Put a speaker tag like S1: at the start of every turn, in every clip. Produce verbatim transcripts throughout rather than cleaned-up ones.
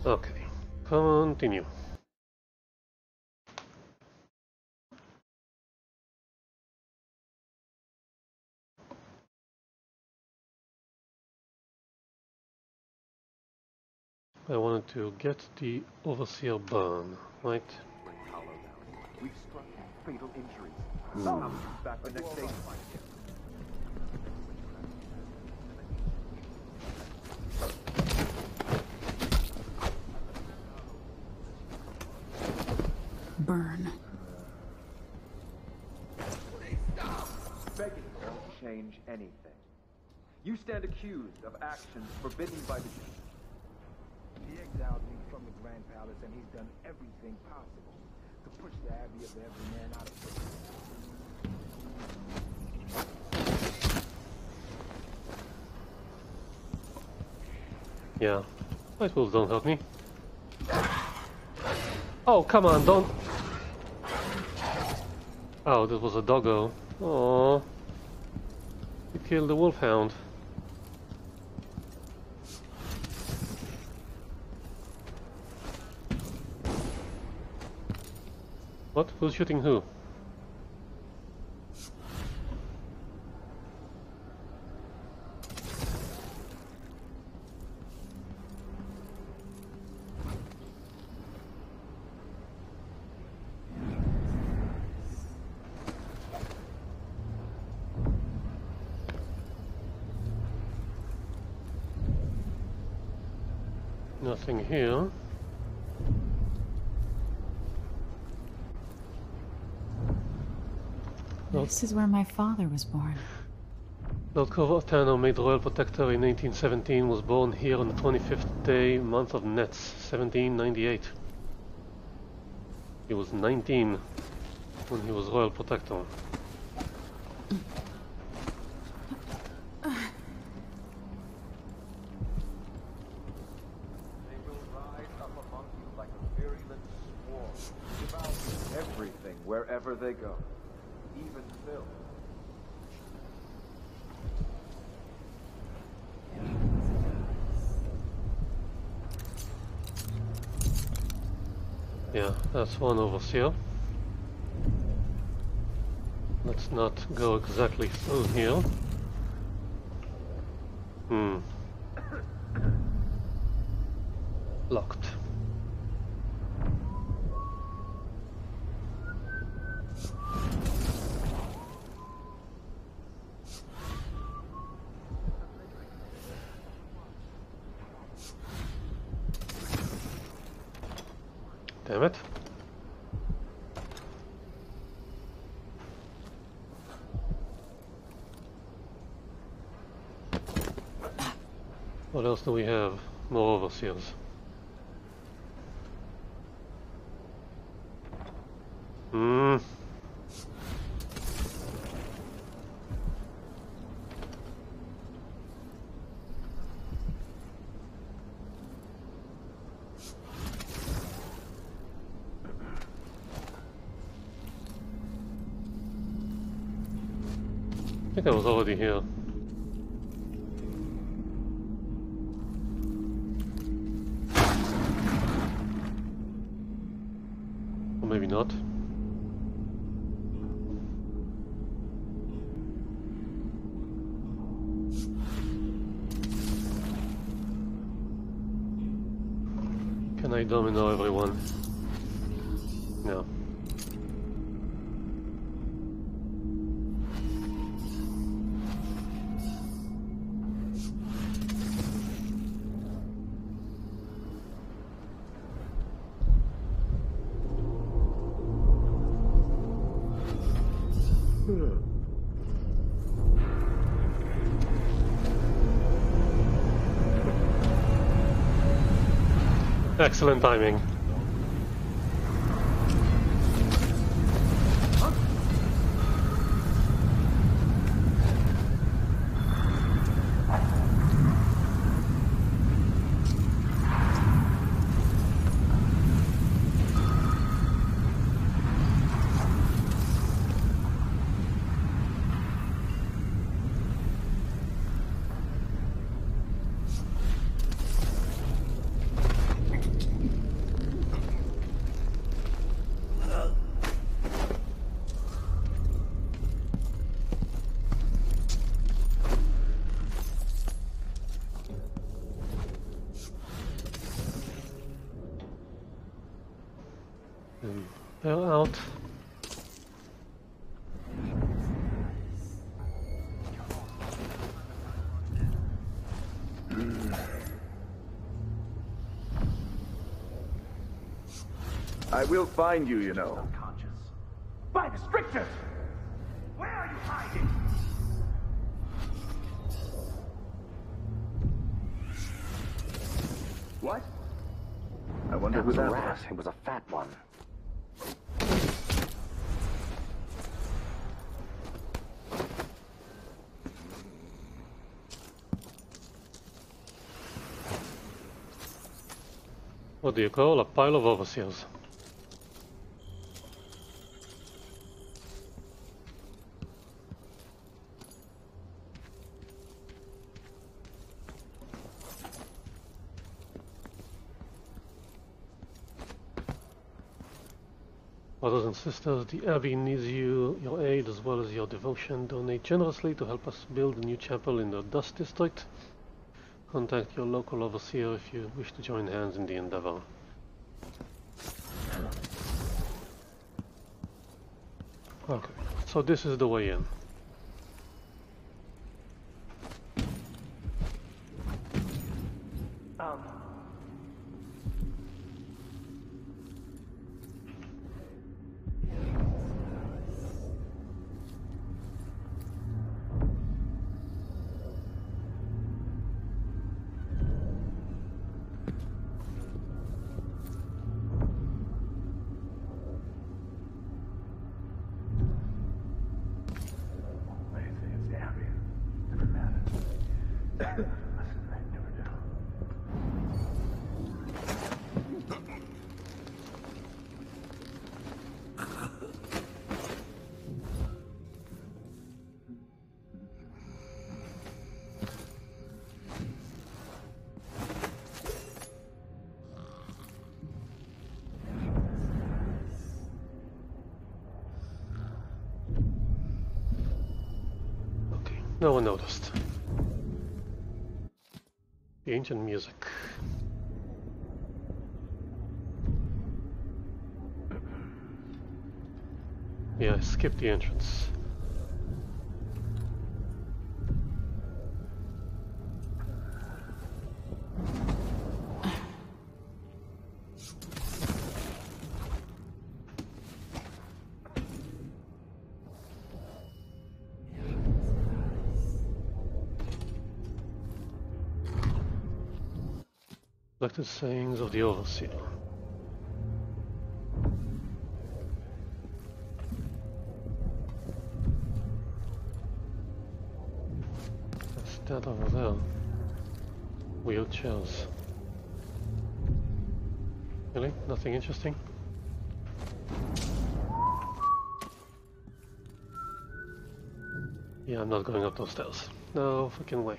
S1: Okay, continue. I wanted to get the Overseer burn, right?
S2: We've struck fatal injuries. Hmm. Back the next day.
S3: Burn.
S2: Begging won't change anything. You stand accused of actions forbidden by the king.
S4: He exiled me from the Grand Palace, and he's done everything possible to push the Abbey of the Every Man out of prison.
S1: Yeah, White Wolves don't help me. Oh, come on, don't... Oh, this was a doggo. Oh, you killed the wolfhound. What? Who's shooting who? Nothing here.
S3: This is where my father was born.
S1: Lord Corvatano, made Royal Protector in eighteen seventeen, was born here on the twenty-fifth day, month of Nets, seventeen ninety-eight. He was nineteen when he was Royal Protector.
S2: They will rise up among you like a virulent swarm, devouring everything wherever they go, even Phil.
S1: Yeah, that's one Overseer. Let's not go exactly through here. Hmm. Locked. Damn it. What else do we have? More Overseers. Hmm. I think I was already here. Or maybe not. Can I domino everyone? No. Excellent timing. And they're out.
S5: I will find you, you know.
S4: Unconscious. By the strictures! Where are you hiding?
S5: What? I wonder
S6: That
S5: who
S6: was a
S5: that
S6: rat.
S5: was.
S6: It was a fat one.
S1: What do you call a pile of overseers? Brothers and sisters, the Abbey needs you, your aid as well as your devotion. Donate generously to help us build a new chapel in the Dust District. Contact your local overseer if you wish to join hands in the endeavor. Okay, so this is the way in.
S4: Um. They say it's the Abbey. Never matters. Listen, I never do.
S1: Okay, no one noticed. The ancient music. Yeah, I skipped the entrance. Collected sayings of the Overseer. What's that over there? Wheelchairs. Really? Nothing interesting? Yeah, I'm not going up those stairs. No fucking way.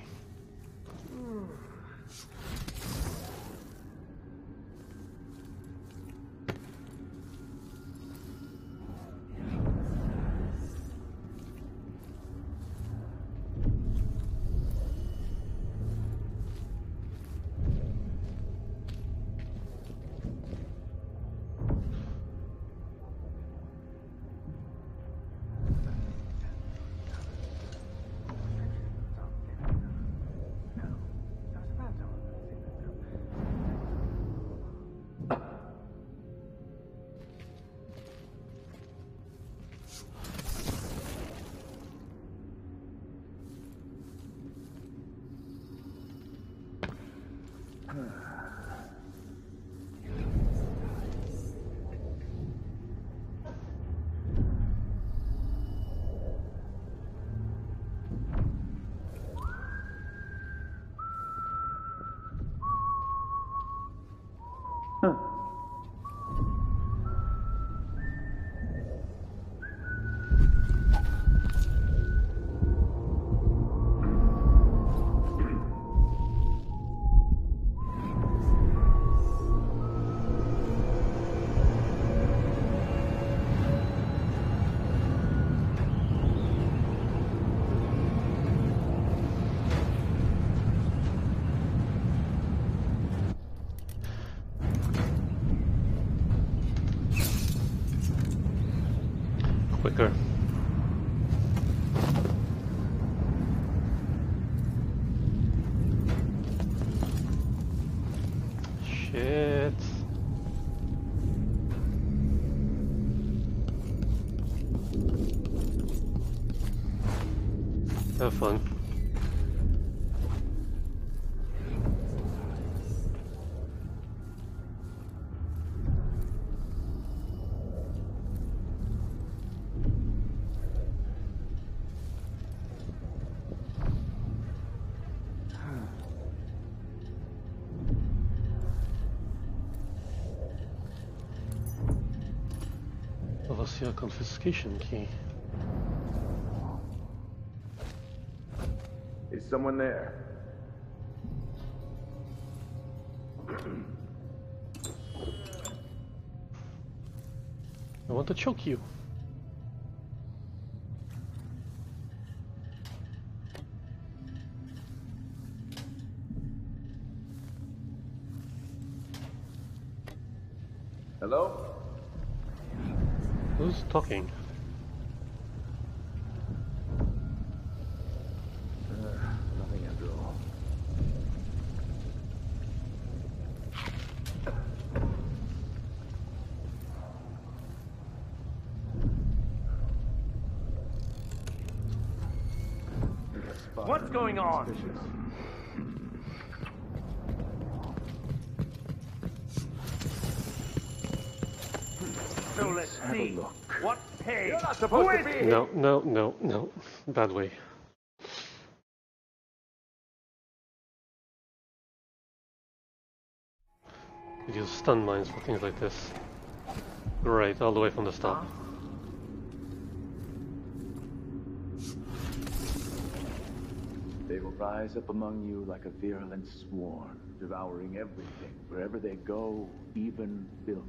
S1: quicker. Shit. Have fun. Overseer confiscation key.
S5: Is someone there?
S1: I want to choke you.
S2: Hello?
S1: Who's talking?
S5: Nothing after all.
S4: What's going on? So let's see. What page?
S2: You're not supposed
S4: Who
S2: to
S4: is
S2: be
S1: No, no, no, no. Bad way. You use stun mines for things like this. Great, all the way from the start.
S5: They will rise up among you like a virulent swarm, devouring everything, wherever they go, even filth.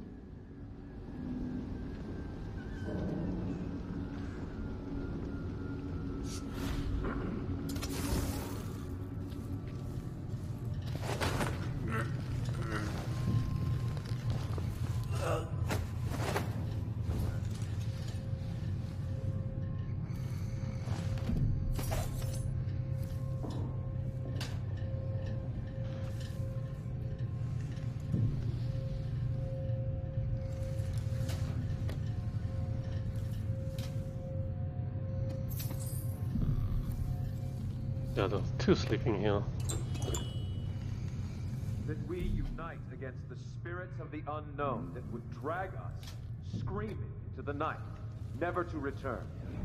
S1: Yeah, there are two sleeping here.
S2: that we unite against the spirits of the unknown that would drag us, screaming into the night, never to return.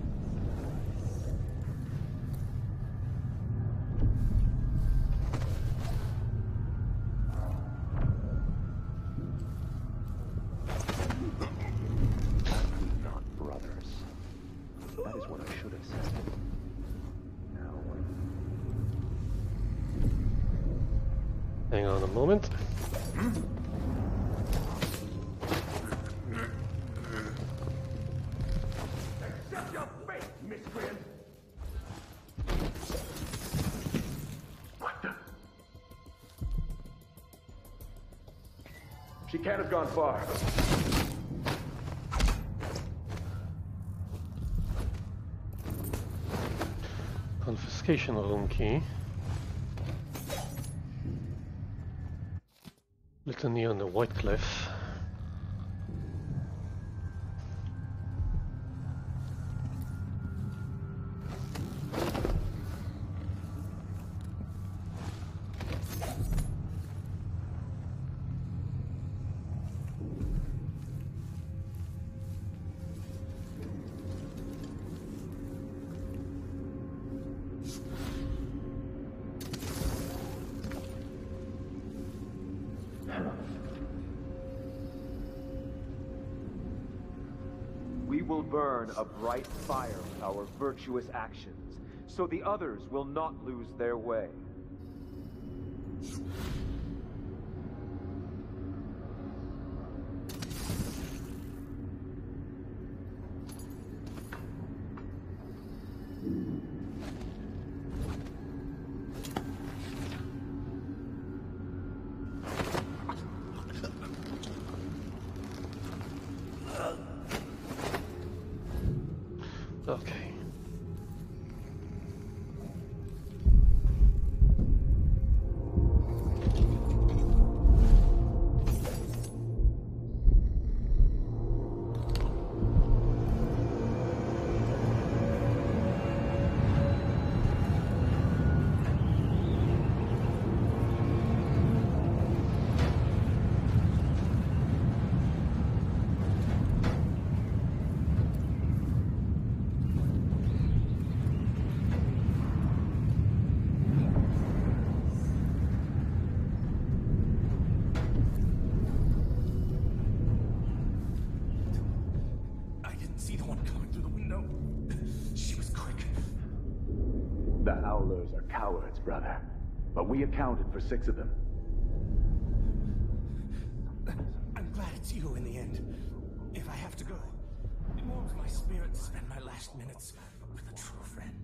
S5: Not brothers. That is what I should have said. Now what?
S1: Hang on a moment.
S4: Accept your fate, miscreant!
S5: What the?
S2: She can't have gone far.
S1: Confiscation room key. Litany on the White Cliff.
S2: We will burn a bright fire with our virtuous actions, so the others will not lose their way.
S1: Okay.
S6: See the one coming through the window. She was quick.
S5: The Howlers are cowards, brother. But we accounted for six of them.
S6: I'm glad it's you in the end. If I have to go, it warms my spirit to spend my last minutes with a true friend.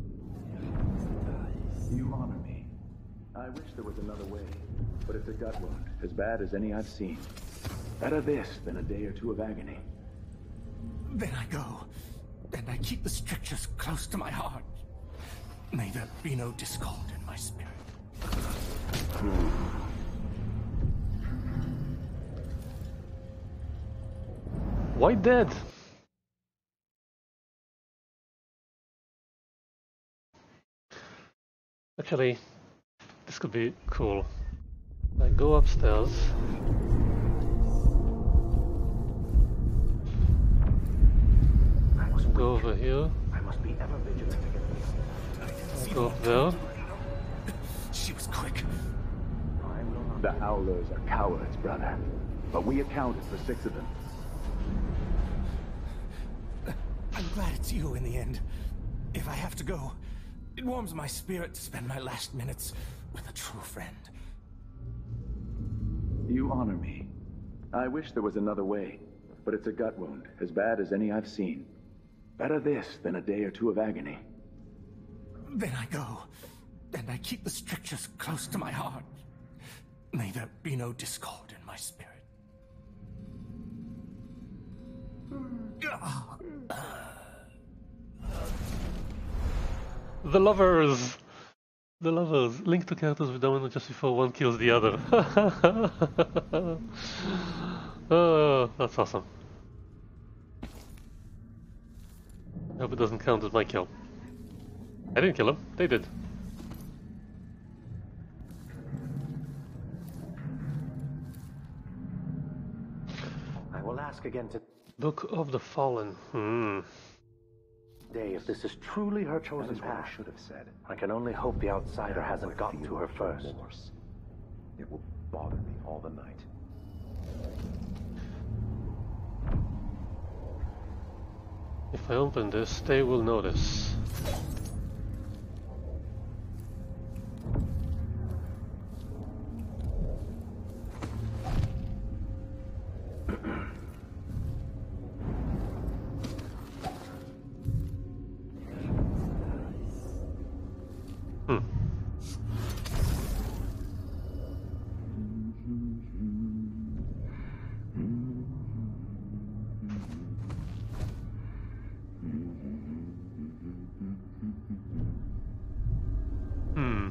S5: You honor me. I wish there was another way, but it's a gut wound, as bad as any I've seen. Better this than a day or two of agony.
S6: Then I go, and I keep the strictures close to my heart. May there be no discord in my spirit.
S1: Why dead? Actually, this could be cool. I go upstairs. Go over here.
S2: I must be ever vigilant against
S1: Go up there.
S6: She was quick.
S5: The Howlers are cowards, brother. But we accounted for six of them.
S6: I'm glad it's you in the end. If I have to go, it warms my spirit to spend my last minutes with a true friend.
S5: You honor me. I wish there was another way, but it's a gut wound, as bad as any I've seen. Better this than a day or two of agony.
S6: Then I go, and I keep the strictures close to my heart. May there be no discord in my spirit.
S1: The lovers! The lovers! Link to characters with domino just before one kills the other. Oh, that's awesome. I hope it doesn't count as my kill. I didn't kill him, they did.
S2: I will ask again
S1: Book of the Fallen. Hmm.
S2: today if this is truly her chosen path. I should have said. I can only hope the outsider now hasn't gotten to her first. Remorse. It will bother me all the night.
S1: If I open this, they will notice. Hmm. Hmm.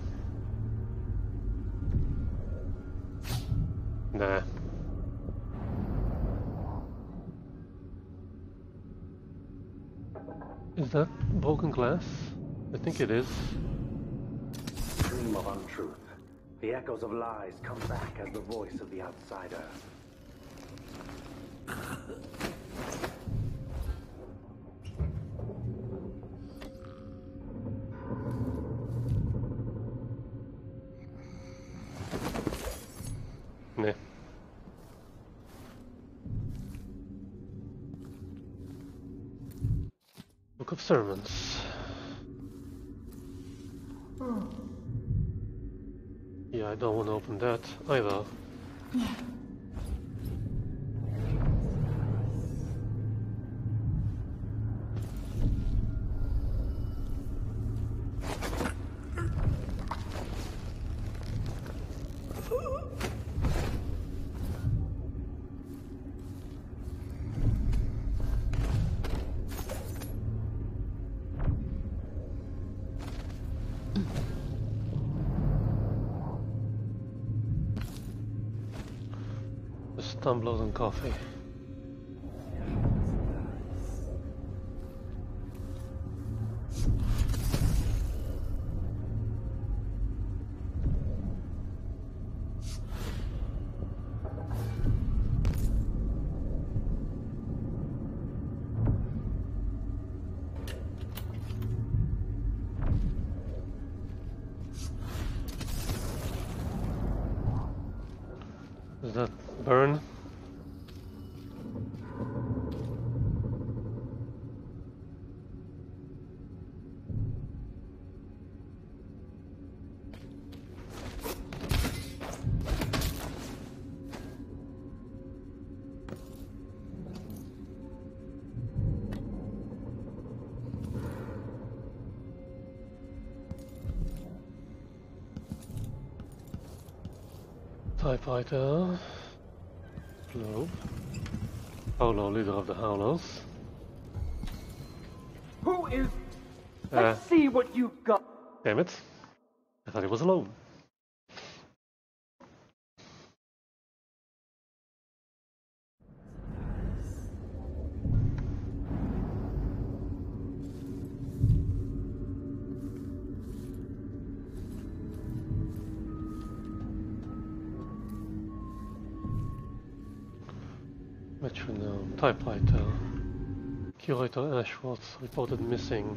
S1: Nah. Is that broken glass? I think it is.
S2: Dream of untruth. The echoes of lies come back as the voice of the outsider.
S1: Nah. Book of Sermons. Yeah, I don't want to open that either. Just tumblers and coffee. Is that burn? TIE fighter. Globe. Howler, leader of the Howlers.
S7: Who is...
S1: Uh,
S7: Let's see what you've got.
S1: Damn it. I thought he was alone. Metronome, typewriter. Curator Ashworth reported missing.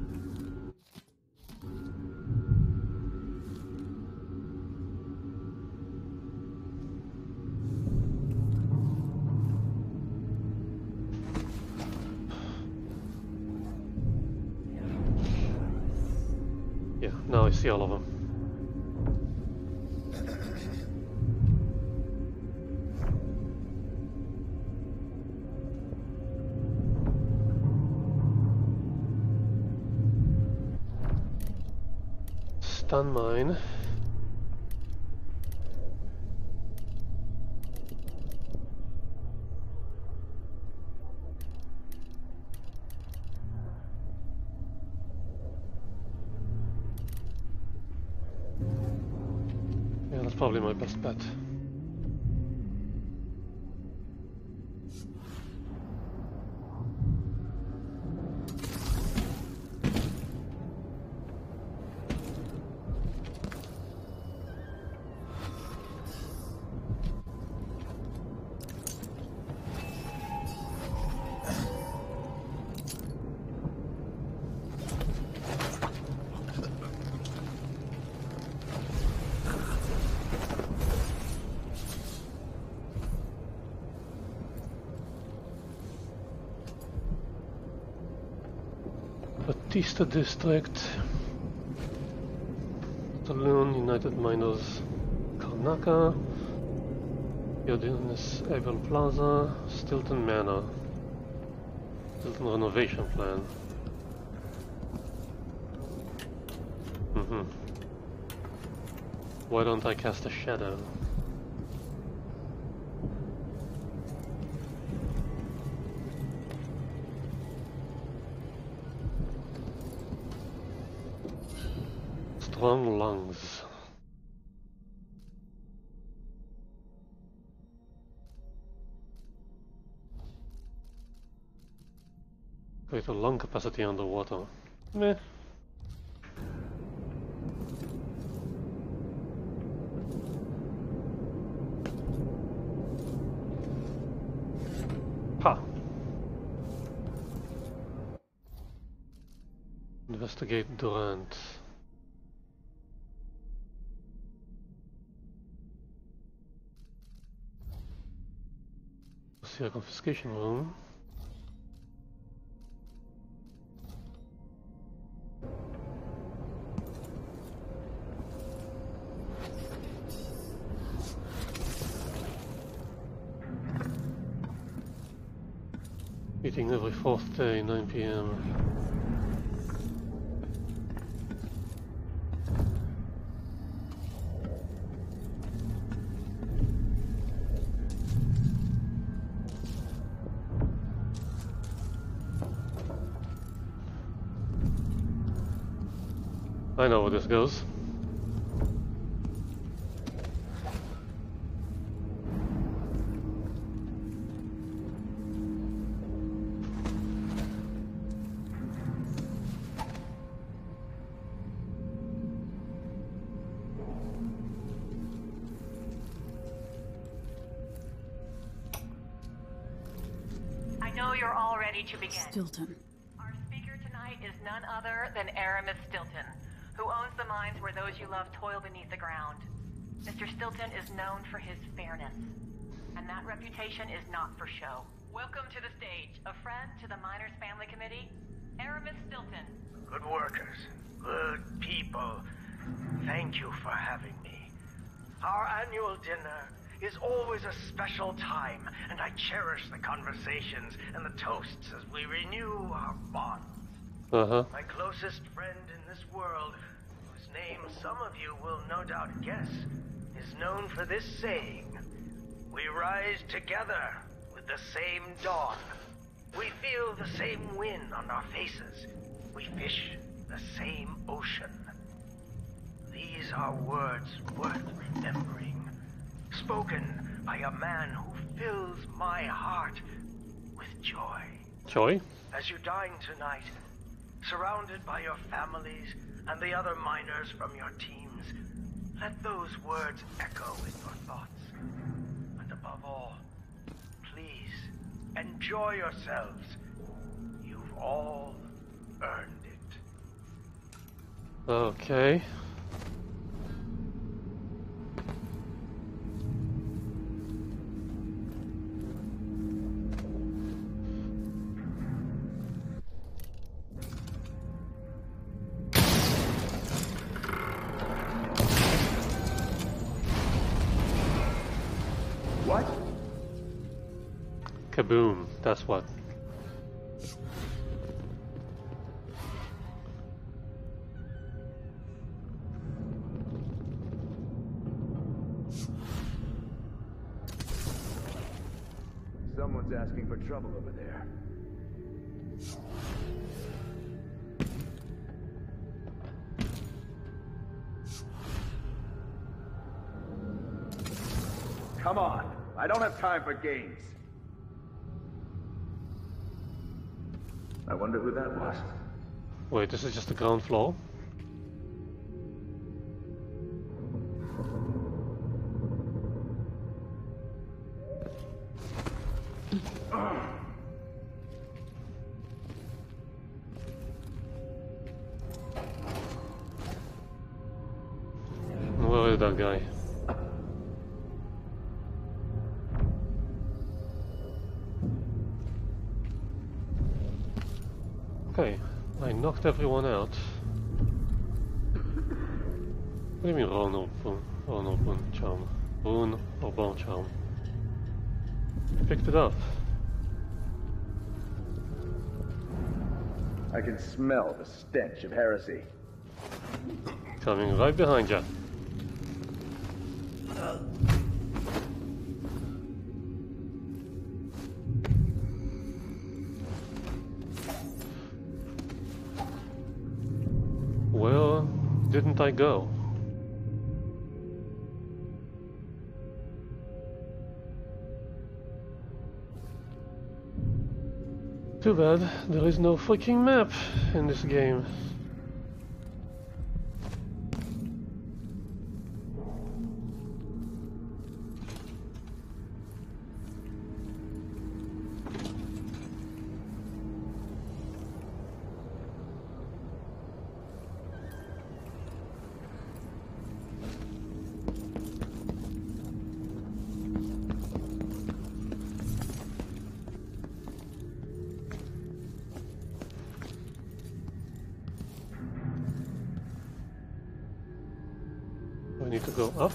S1: Yeah, now I see all of them. Stun mine. Yeah, that's probably my best bet. Batista District, Saloon, United Miners, Karnaka, Yodenis Avon Plaza, Stilton Manor, Stilton Renovation Plan. Mm-hmm. Why don't I cast a shadow? Strong lungs. Greater lung capacity underwater. Meh. Ha! Investigate Durant. See a confiscation room. Meeting every fourth day, nine p m I know where this goes.
S8: know you're all ready to begin.
S3: Stilton.
S8: Our speaker tonight is none other than Aramis Stilton, who owns the mines where those you love toil beneath the ground. Mister Stilton is known for his fairness, and that reputation is not for show. Welcome to the stage, a friend to the Miners Family Committee, Aramis Stilton.
S9: Good workers, good people, thank you for having me. Our annual dinner is always a special time, and I cherish the conversations and the toasts as we renew our bonds.
S1: Uh-huh.
S9: My closest friend in this world, whose name some of you will no doubt guess, is known for this saying: we rise together with the same dawn. We feel the same wind on our faces. We fish the same ocean. These are words worth remembering, spoken by a man who fills my heart with joy.
S1: Joy?
S9: As you dine tonight, surrounded by your families and the other miners from your teams, let those words echo in your thoughts. And above all, please enjoy yourselves. You've all earned it.
S1: Okay.
S2: What?
S1: Kaboom, that's what.
S5: Someone's asking for trouble over there. Come on, I don't have time for games. I wonder who that was.
S1: Wait, this is just the ground floor? Where is that guy? Okay, I knocked everyone out. What do you mean roll no boon? Roll no boon charm. Boon or bone charm? I picked it up.
S5: I can smell the stench of heresy.
S1: Coming right behind you. Where didn't I go? Too bad there is no freaking map in this game. I need to go up.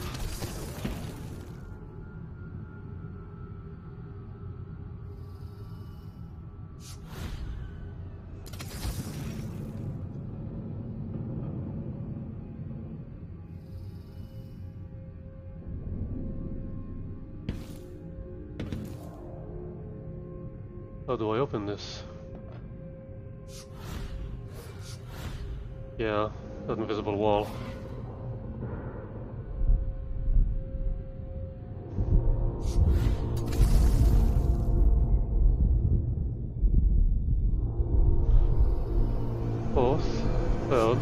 S1: How do I open this? Yeah, that invisible wall. Fourth, third.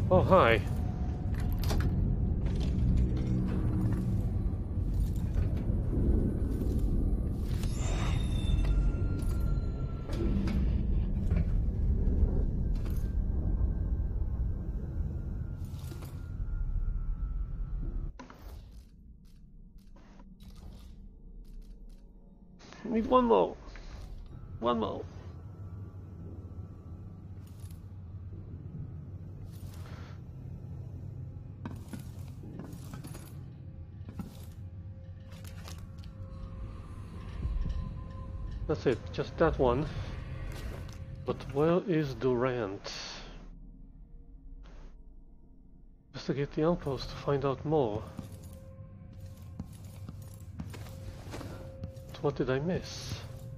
S1: Oh, hi. Need one more. One more. That's it, just that one. But where is Durant? Investigate the outpost to find out more. But what did I miss?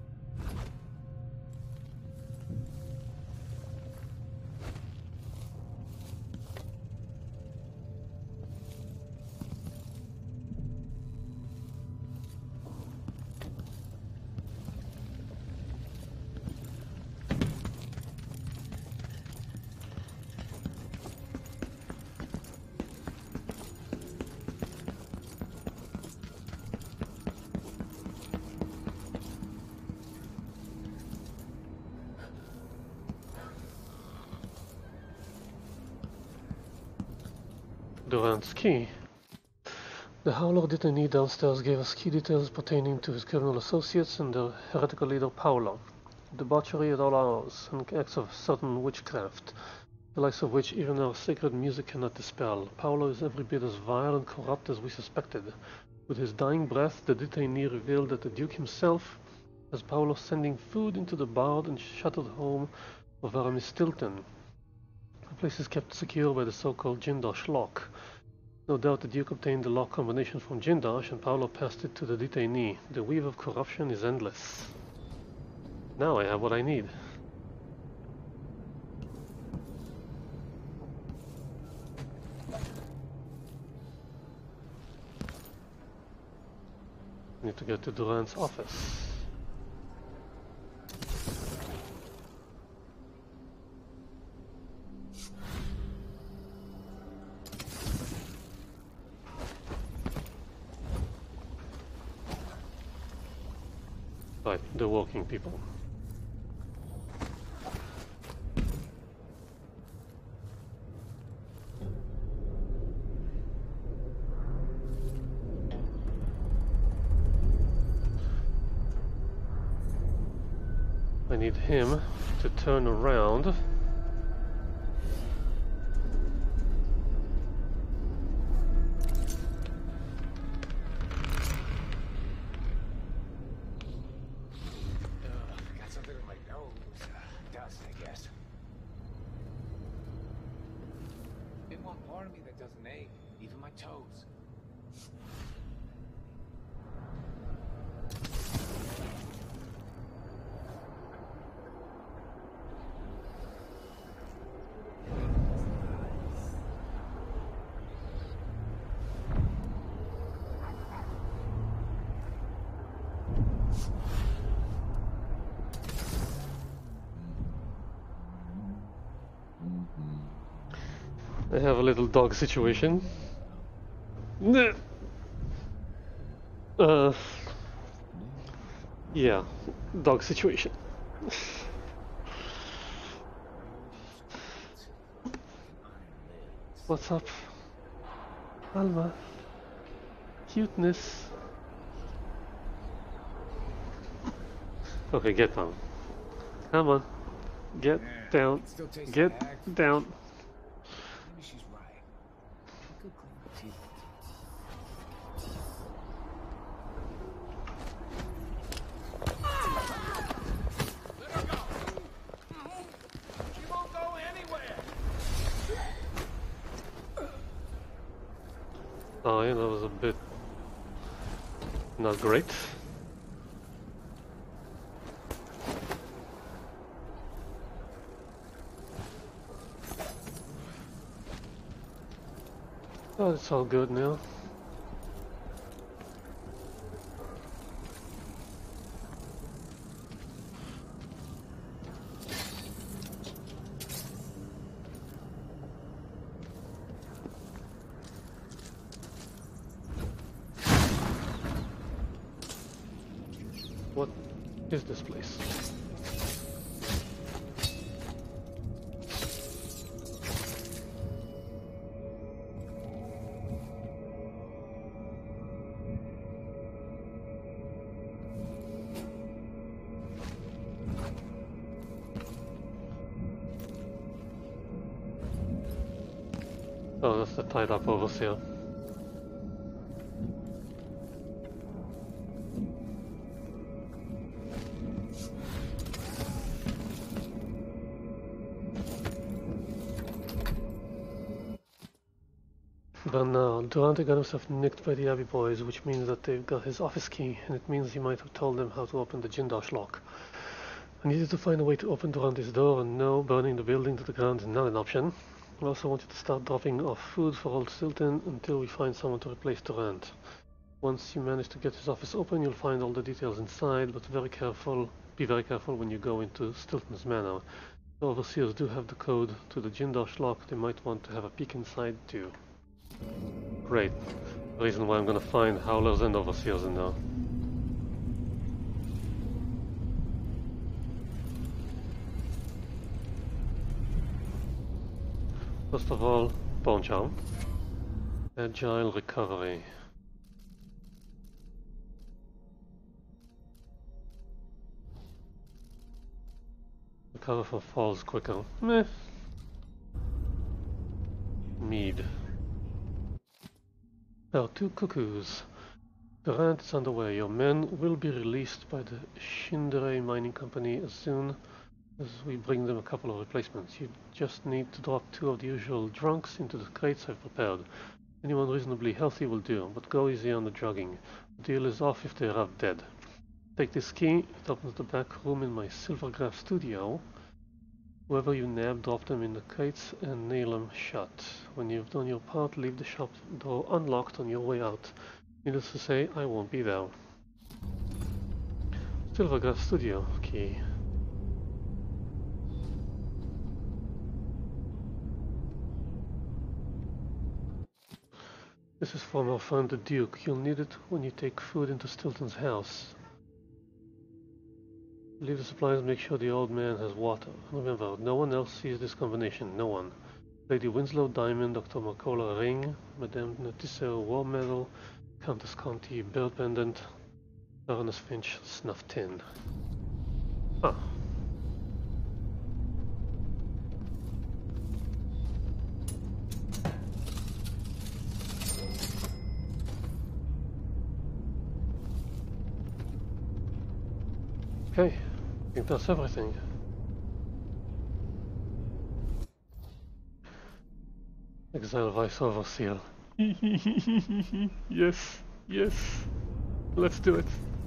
S1: Durant's key. The Howler detainee downstairs gave us key details pertaining to his criminal associates and their heretical leader Paolo. Debauchery at all hours, and acts of certain witchcraft, the likes of which even our sacred music cannot dispel. Paolo is every bit as vile and corrupt as we suspected. With his dying breath, the detainee revealed that the Duke himself has Paolo sending food into the barred and shuttered home of Aramis Stilton. The place is kept secure by the so-called Jindosh lock. No doubt the Duke obtained the lock combination from Jindosh and Paolo passed it to the detainee. The weave of corruption is endless. Now I have what I need. Need to get to Durant's office. Right, the walking people. I need him to turn around. I have a little dog situation. Uh, yeah, dog situation. What's up? Alma. Cuteness. Okay, get down. Come on. Get down. Get down.
S4: She's right. I could clean my teeth.
S6: Let her go! She won't go anywhere!
S1: Oh yeah, that was a bit not great. Oh, it's all good now. is this place? Oh, that's the tied up overseer. But now, Durante got himself nicked by the Abbey boys, which means that they've got his office key, and it means he might have told them how to open the Jindosh lock. I needed to find a way to open Durante's door, and no, burning the building to the ground is not an option. I also want you to start dropping off food for old Stilton until we find someone to replace Durant. Once you manage to get his office open, you'll find all the details inside, but very careful, be very careful when you go into Stilton's manor. The overseers do have the code to the Jindosh lock. They might want to have a peek inside too. Great. The reason why I'm gonna find Howlers and overseers in there. First of all, Bone Charm. Agile Recovery. Recover from falls quicker. Meh. Mead. There are two cuckoos. Durant is underway. Your men will be released by the Shindere Mining Company as soon as we bring them a couple of replacements. You just need to drop two of the usual drunks into the crates I've prepared. Anyone reasonably healthy will do, but go easy on the drugging. The deal is off if they arrive dead. Take this key, it opens the back room in my Silvergraph studio. Whoever you nab, drop them in the crates and nail them shut. When you've done your part, leave the shop door unlocked on your way out. Needless to say, I won't be there. Silvergraph studio key. This is from our friend the Duke. You'll need it when you take food into Stilton's house. Leave the supplies and make sure the old man has water. Remember, no one else sees this combination. No one. Lady Winslow Diamond, Doctor Marcola Ring, Madame Natisso War Medal, Countess Conti Bird Pendant, Baroness Finch Snuff Tin. Ah. Okay, I think that's everything. Exile Vice Overseer. Yes, yes. Let's do it.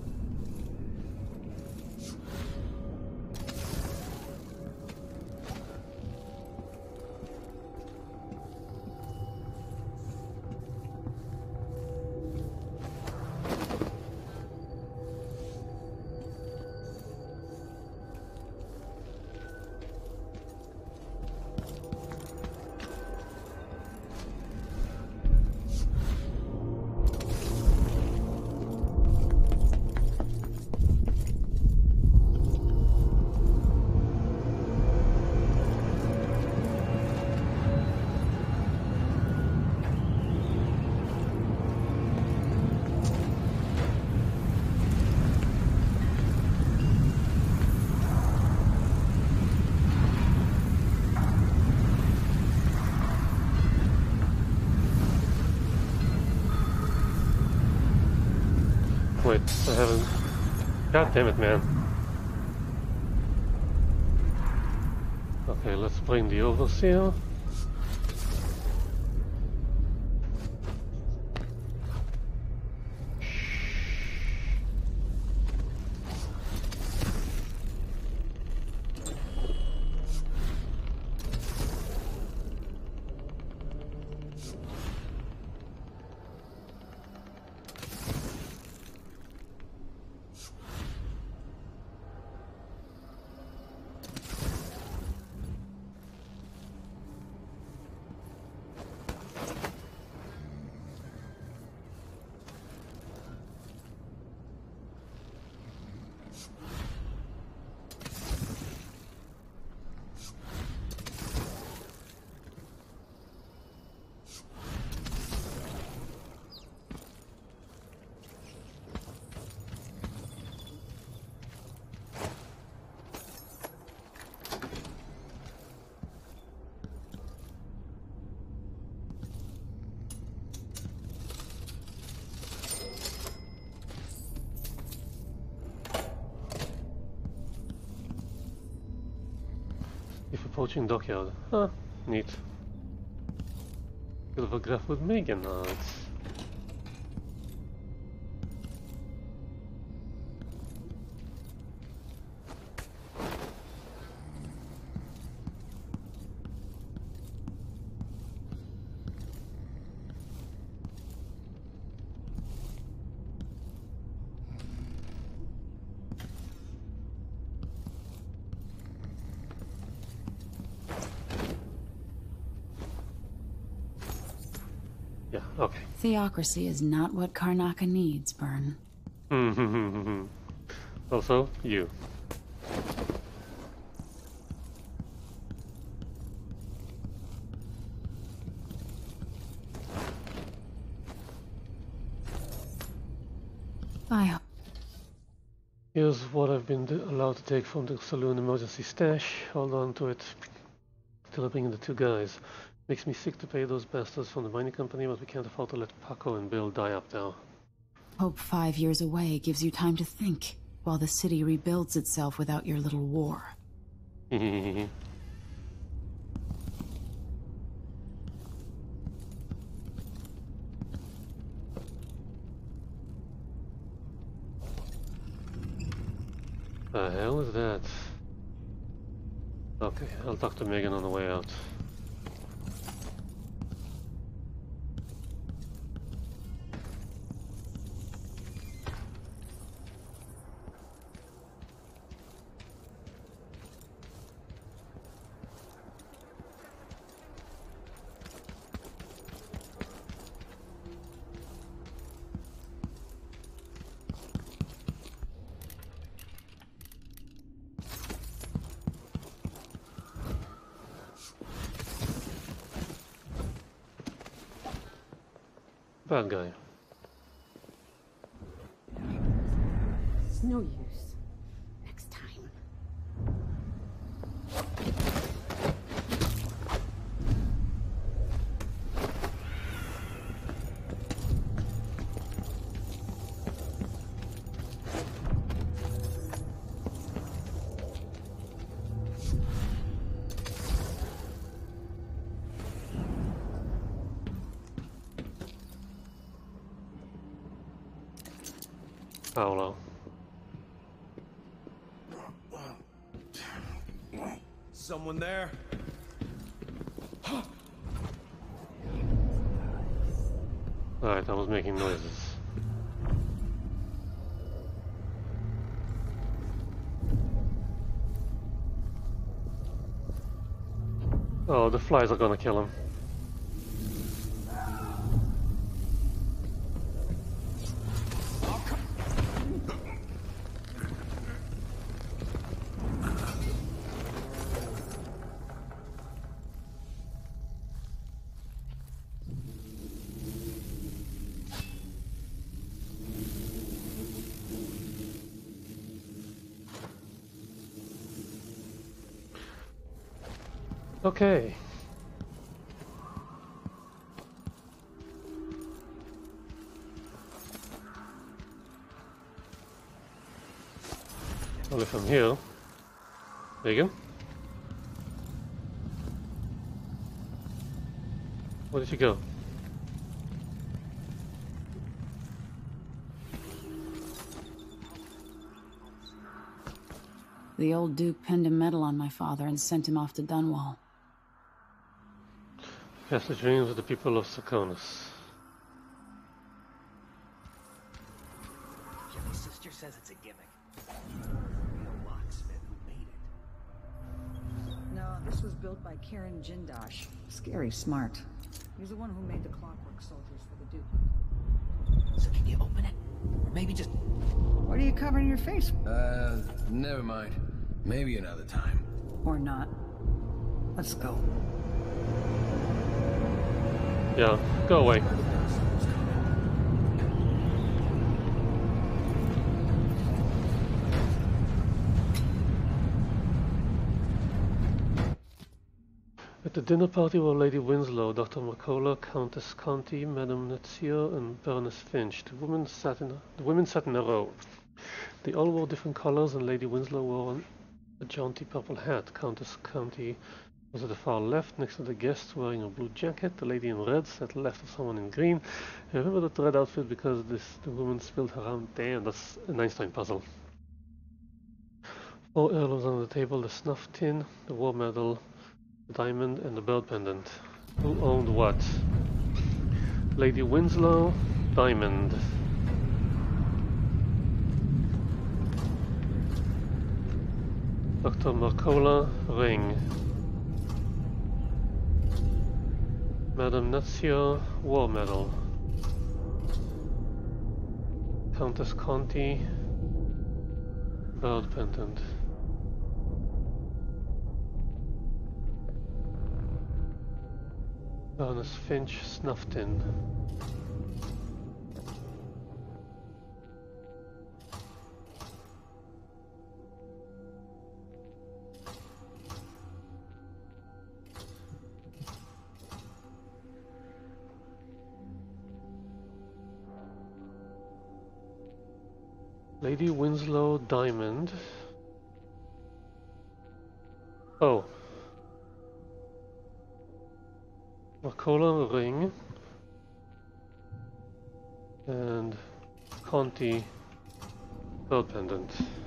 S1: Wait, I haven't... God damn it, man. Okay, let's bring the Overseer. approaching dockyard. Huh, neat. Bit of a graph with Megan. Uh, it's yeah, okay.
S3: Theocracy is not what Karnaca needs, Byrne.
S1: Also, you.
S3: I
S1: Here's what I've been d- allowed to take from the saloon emergency stash. Hold on to it. Still bringing the two guys. Makes me sick to pay those bastards from the mining company, but we can't afford to let Paco and Bill die up now.
S3: hope five years away gives you time to think, while the city rebuilds itself without your little war.
S1: The hell is that? Okay, I'll talk to Megan on the way out. Bad guy.
S10: It's no use. Next time.
S1: Paolo.
S6: Someone there?
S1: Alright, I was making noises. Oh, the flies are gonna kill him. Okay. Well, if I'm here, Megan? Where did you go?
S3: The old Duke pinned a medal on my father and sent him off to Dunwall.
S1: Cast the dreams of the people of Sarkonis.
S9: Jimmy's sister says it's a gimmick. The locksmith who made it.
S11: No, this was built by Karen Jindosh. Scary smart. He's the one who made the clockwork soldiers for the Duke.
S9: So can you open it? Or maybe just...
S11: What are you covering your face?
S12: Uh, never mind. Maybe another time.
S11: Or not. Let's go.
S1: Yeah, go away. At the dinner party were Lady Winslow, Doctor Mercola, Countess Conti, Madame Netzio, and Baroness Finch. The women sat in a, the women sat in a row. They all wore different colors, and Lady Winslow wore an, a jaunty purple hat. Countess Conti To the far left, next to the guest wearing a blue jacket, the lady in red sat left of someone in green. I remember that red outfit because this the woman spilled her own. Damn, that's a Einstein puzzle. Four heirlooms on the table: the snuff tin, the war medal, the diamond, and the belt pendant. Who owned what? Lady Winslow, diamond. Doctor Marcola, ring. Madame Nazio, war medal. Countess Conti, belt pendant. Baroness Finch, snuff tin. Lady Winslow, diamond. Oh. Marcola, ring. And Conti, belt pendant.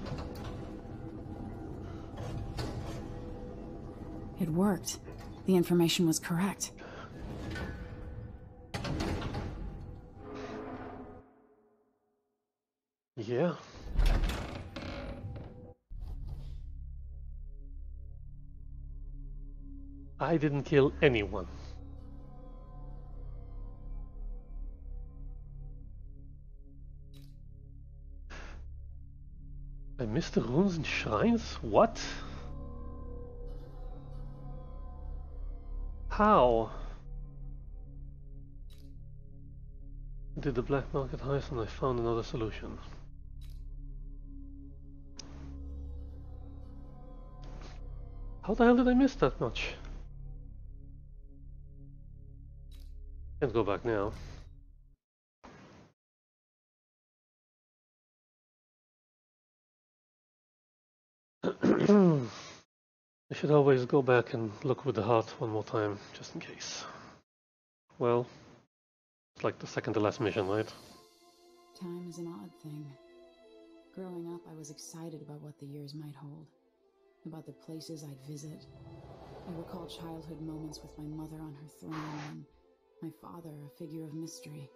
S3: It worked. The information was correct.
S1: Yeah. I didn't kill anyone. I missed the runes and shrines? What? How? Did the black market heist and I found another solution. How the hell did I miss that much? Can't go back now. I should always go back and look with the heart one more time, just in case. Well, it's like the second to last mission, right?
S3: Time is an odd thing. Growing up, I was excited about what the years might hold, about the places I'd visit. I recall childhood moments with my mother on her throne and my father, a figure of mystery.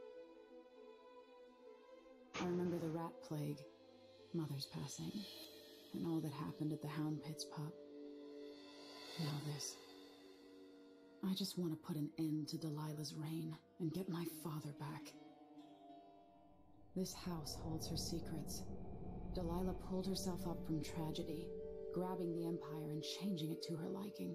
S3: I remember the rat plague, mother's passing, and all that happened at the Hound Pit's pub. Now this. I just want to put an end to Delilah's reign and get my father back. This house holds her secrets. Delilah pulled herself up from tragedy, grabbing the Empire and changing it to her liking.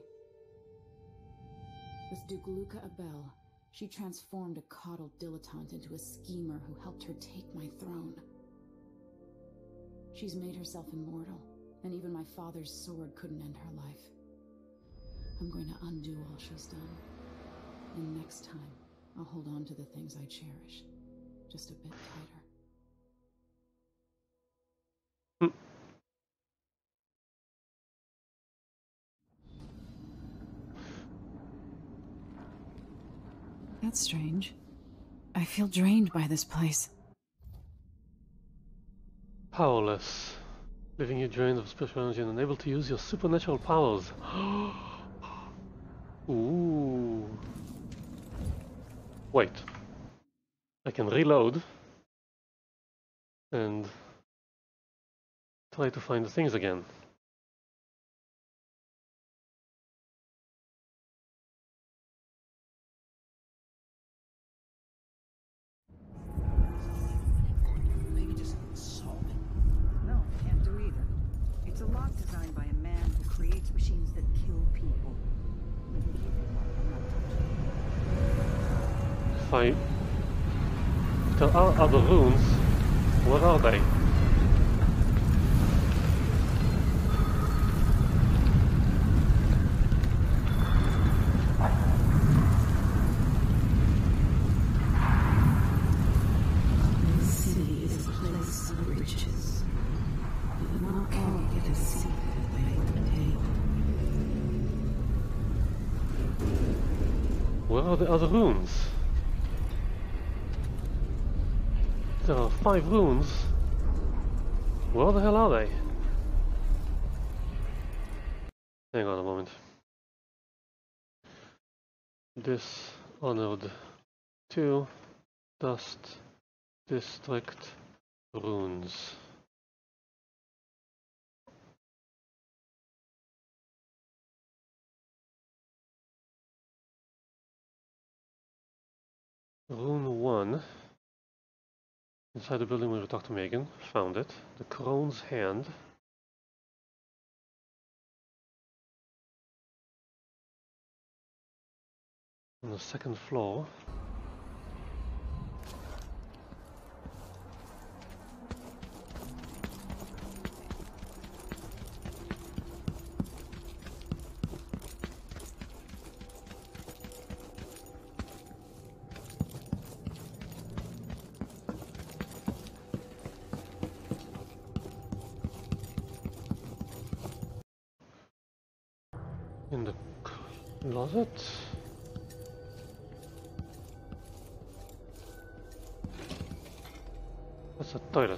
S3: With Duke Luca Abel, she transformed a coddled dilettante into a schemer who helped her take my throne. She's made herself immortal, and even my father's sword couldn't end her life. I'm going to undo all she's done. And next time, I'll hold on to the things I cherish, just a bit tighter. That's strange. I feel drained by this place.
S1: Powerless. Leaving you drained of special energy and unable to use your supernatural powers. Ooh. Wait. I can reload and try to find the things again.
S11: Maybe just solve it. No, can't do either. It's a lock designed by a man who creates machines that kill people.
S1: If I... If there are other runes, what are they?
S3: This city is a place of riches, but not all get a secret late day.
S1: Where are the other runes? There are five runes. Where the hell are they? Hang on a moment. Dishonored two Dust District runes. Rune one. Inside the building where we talked to Megan. Found it. The Crone's Hand. On the second floor. In the closet. That's a toilet.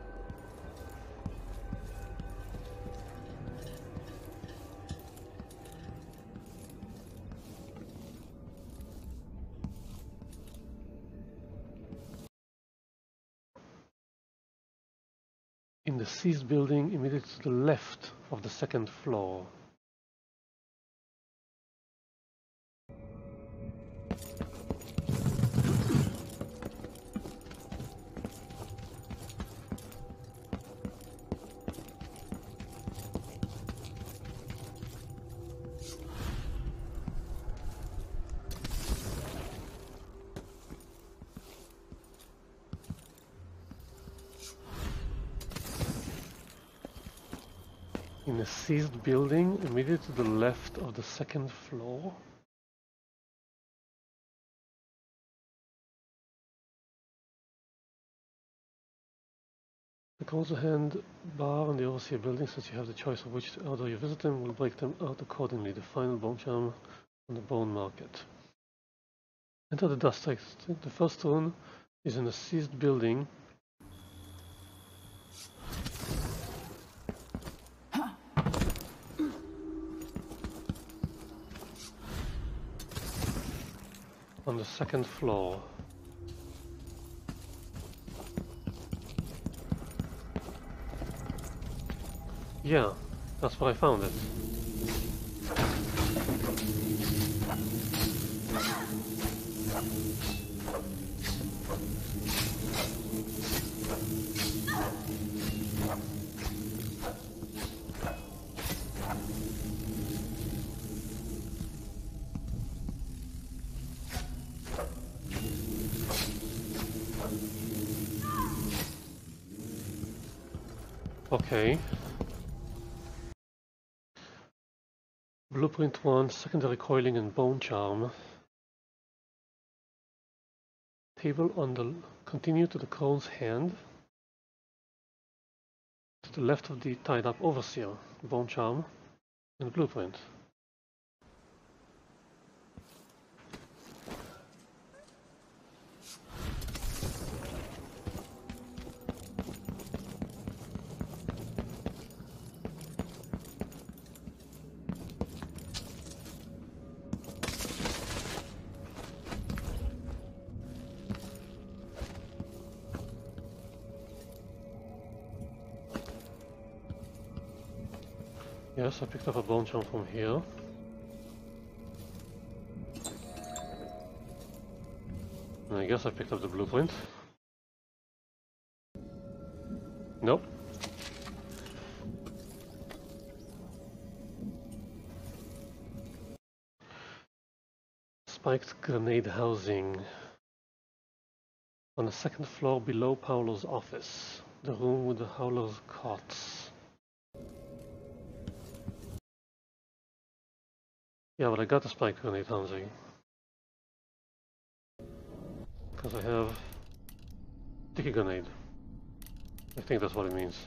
S1: In the seized building immediately to the left of the second floor. In a seized building, immediately to the left of the second floor. The Crone's Hand bar and the overseer building, since you have the choice of which order you visit them, will break them out accordingly. The final bone charm on the bone market. Enter the dust district. The first rune is in a seized building. On the second floor. Yeah, that's where I found it. Okay. Blueprint one, secondary coiling and bone charm. Table on the continue to the Crone's Hand. To the left of the tied up overseer, bone charm and blueprint. Yes, I picked up a bone charm from here. And I guess I picked up the blueprint. Nope. Spiked grenade housing. On the second floor below Paolo's office. The room with the Howler's cots. Yeah, but I got the spike grenade housing. Because I have sticky grenade. I think that's what it means.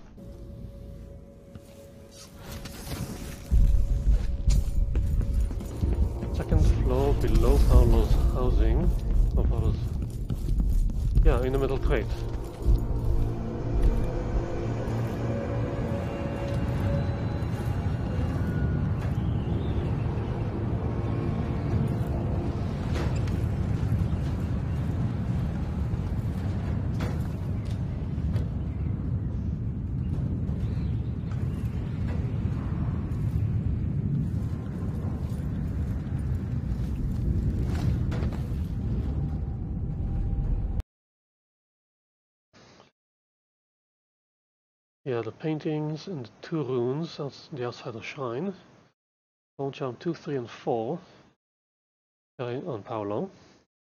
S1: second floor below Paolo's housing. Oh, Paolo's... Yeah, in the middle crate. Yeah, the paintings and the two runes on the outside of Shrine. Bone Charm two, three, and four on Paolo.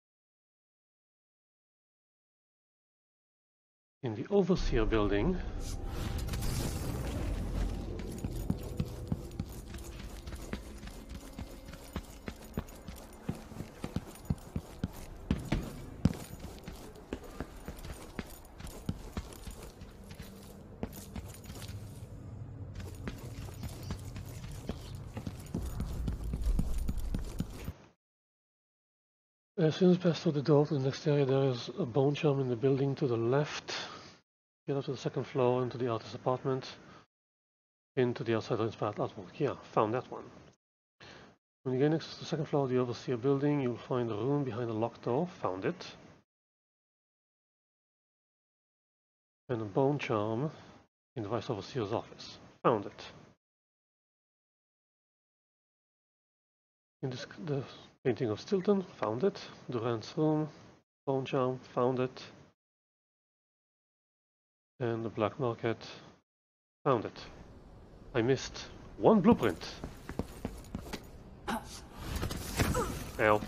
S1: In the Overseer building, as soon as you pass through the door to the next area, there is a bone charm in the building to the left. Get up to the second floor, into the artist's apartment, into the outside inspired artwork. Yeah, found that one. When you get next to the second floor of the Overseer building, you'll find a room behind a locked door. Found it. And a bone charm in the Vice Overseer's office. Found it. In this, the painting of Stilton, found it. Durant's room, bone charm, found it. And the black market, found it. I missed one blueprint. Ow.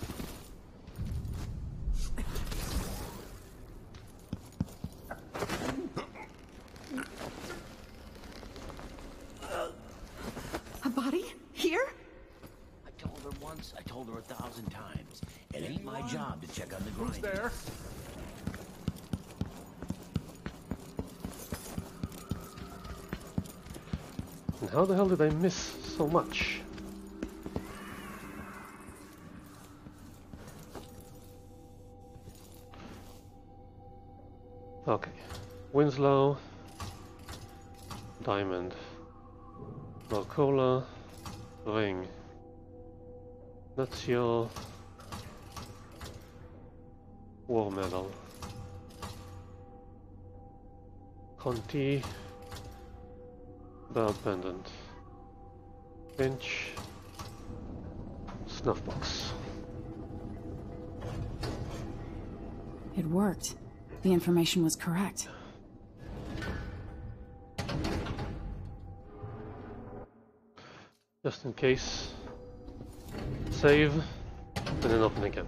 S11: A body? Here?
S13: I told her once, I told her a thousand times. It ain't my job to check on the grind.
S6: Who's there?
S1: And how the hell did I miss so much? Okay. Winslow. Diamond. Marcola. Ring. That's your war medal. Conti. Belt pendant. Pinch. Snuff box.
S3: It worked. The information was correct.
S1: Just in case. Save. And then open again.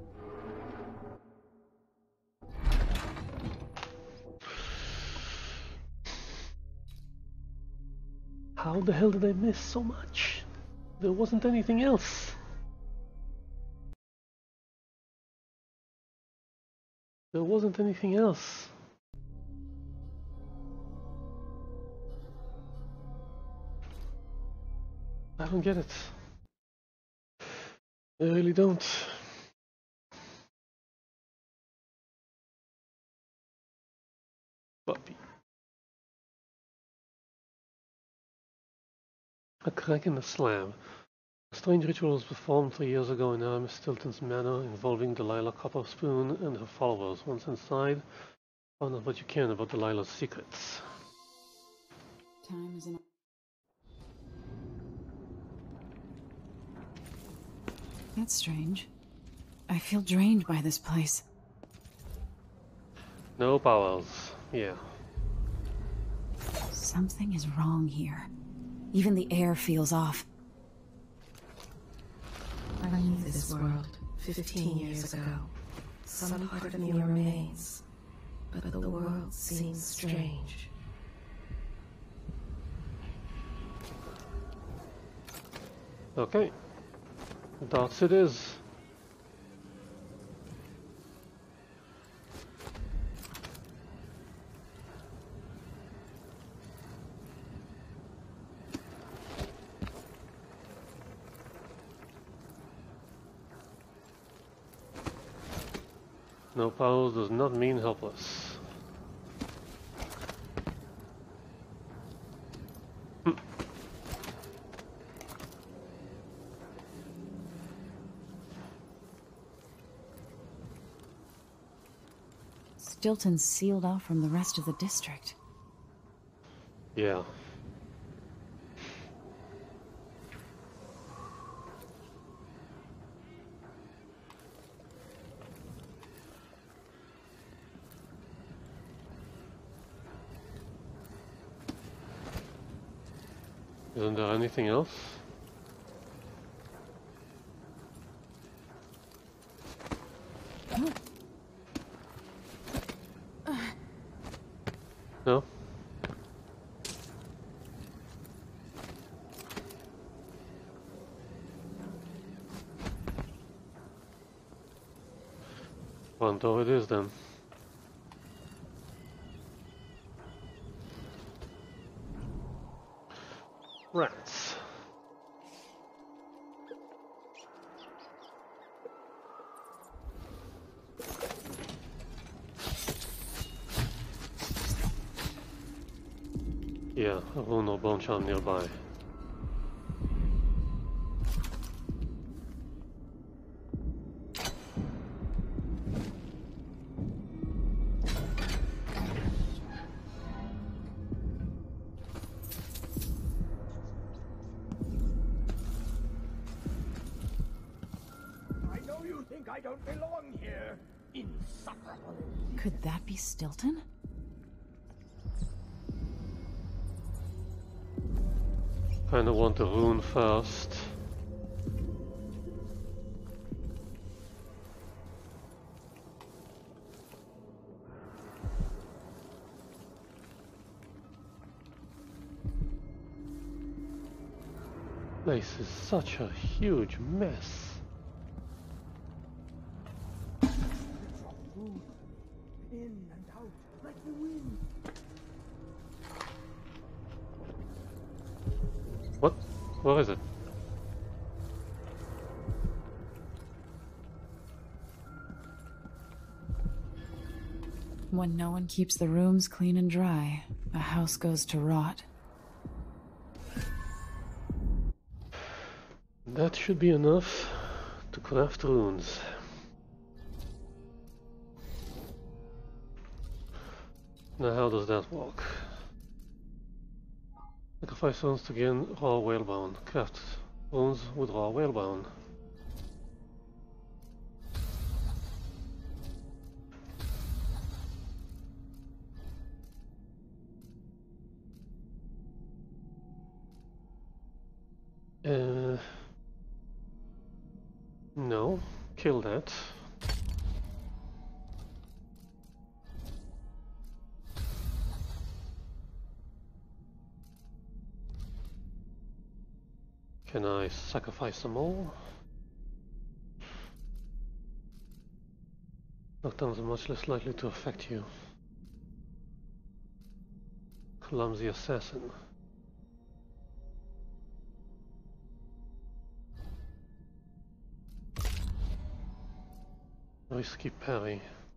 S1: How the hell did I miss so much? There wasn't anything else. There wasn't anything else. I don't get it. I really don't. Puppy. A crack in the slab. A strange ritual was performed three years ago in Aramis Stilton's manor involving Delilah Copperspoon and her followers. Once inside, find out what you can about Delilah's secrets.
S3: Time is an... That's strange. I feel drained by this place.
S1: No powers. Yeah.
S3: Something is wrong here. Even the air feels off.
S14: I knew this world fifteen years ago. Some part of me remains, but the world seems strange.
S1: Okay. Darts it is. No powers does not mean helpless. Hm.
S3: Stilton's sealed off from the rest of the district.
S1: Yeah. Isn't there anything else? No? Front door it is then. Rats. Yeah, a rune or bone charm nearby.
S4: I know you think I don't belong here. Insufferable.
S3: Could that be Stilton?
S1: Kinda want the rune first. Place is such a huge mess.
S4: In and out like the wind.
S1: What? Where is it?
S3: When no one keeps the rooms clean and dry, a house goes to rot.
S1: That should be enough to craft runes. Now how does that work? Sacrifice runes to gain raw whalebone. Craft runes with raw whalebone. Uh, no, kill that. Can I sacrifice some more? Knockdowns are much less likely to affect you. Clumsy assassin. Risky parry.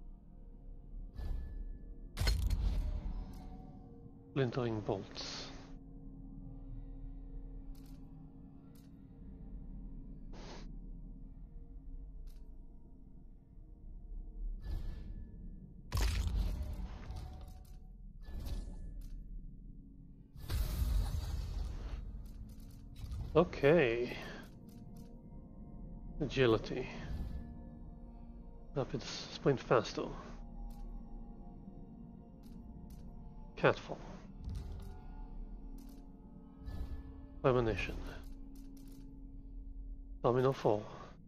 S1: Splintering bolts. Okay. Agility. Rapid sprint faster. Catfall. Premonition. Domino four.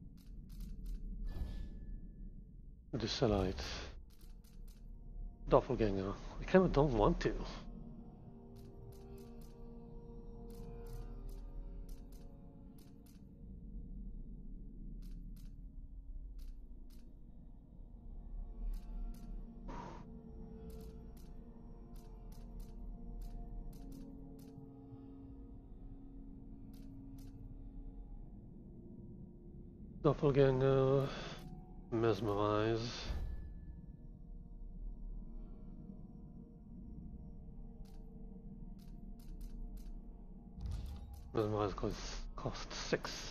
S1: Decelerate. Doppelganger. I kinda don't want to. Doppelganger, mesmerize, Mesmerize costs cost six.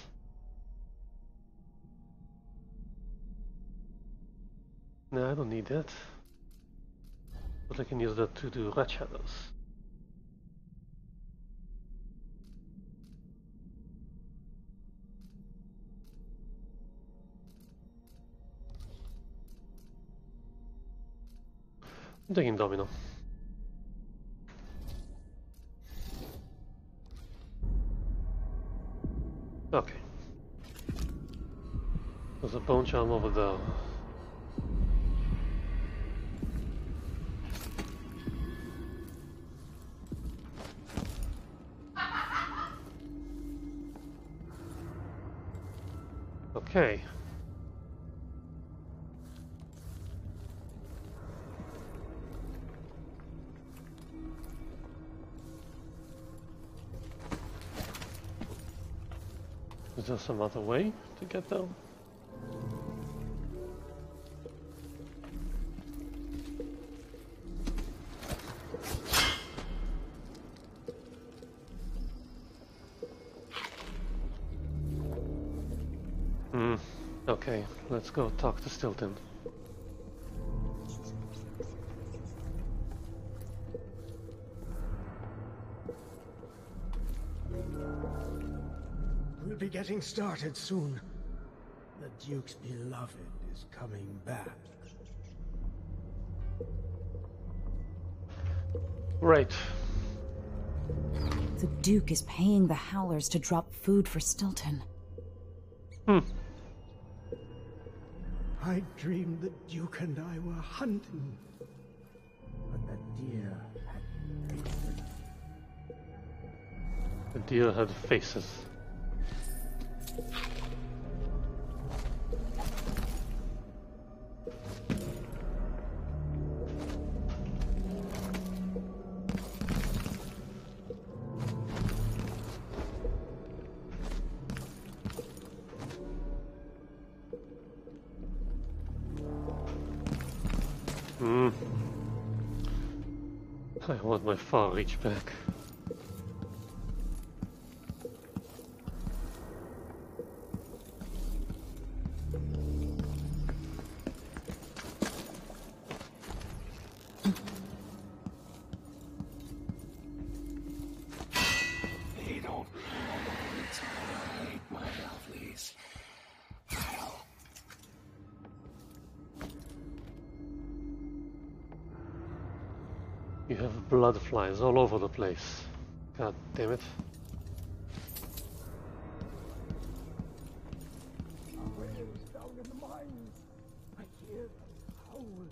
S1: No, I don't need that. But I can use that to do rat shadows. I'm taking Domino. Okay. There's a bone charm over there. Okay. Is there some other way to get down? Hmm. Okay, let's go talk to Stilton.
S6: We'll be getting started soon. The Duke's beloved is coming back.
S1: Right.
S3: The Duke is paying the Howlers to drop food for Stilton.
S1: Hmm.
S6: I dreamed the Duke and I were hunting, but the deer had faces.
S1: The deer had faces. Hmm. I want my far reach back.
S13: They don't know it's right, my lovelies.
S1: You have blood flies all over the place. God damn it.
S4: Down in the mines. I hear them howling.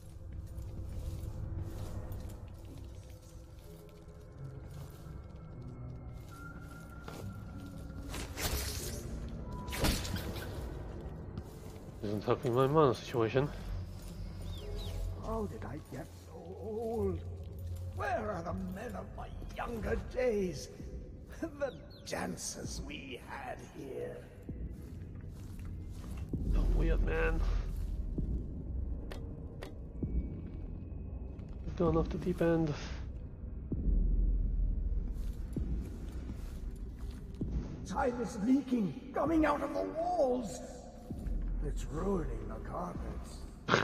S1: Isn't helping my mana situation.
S4: How did I get so old? Where are the men of my younger days? The dances we had here.
S1: Oh, weird man. We've gone off the deep end.
S4: Time is leaking, coming out of the walls. It's ruining the carpets.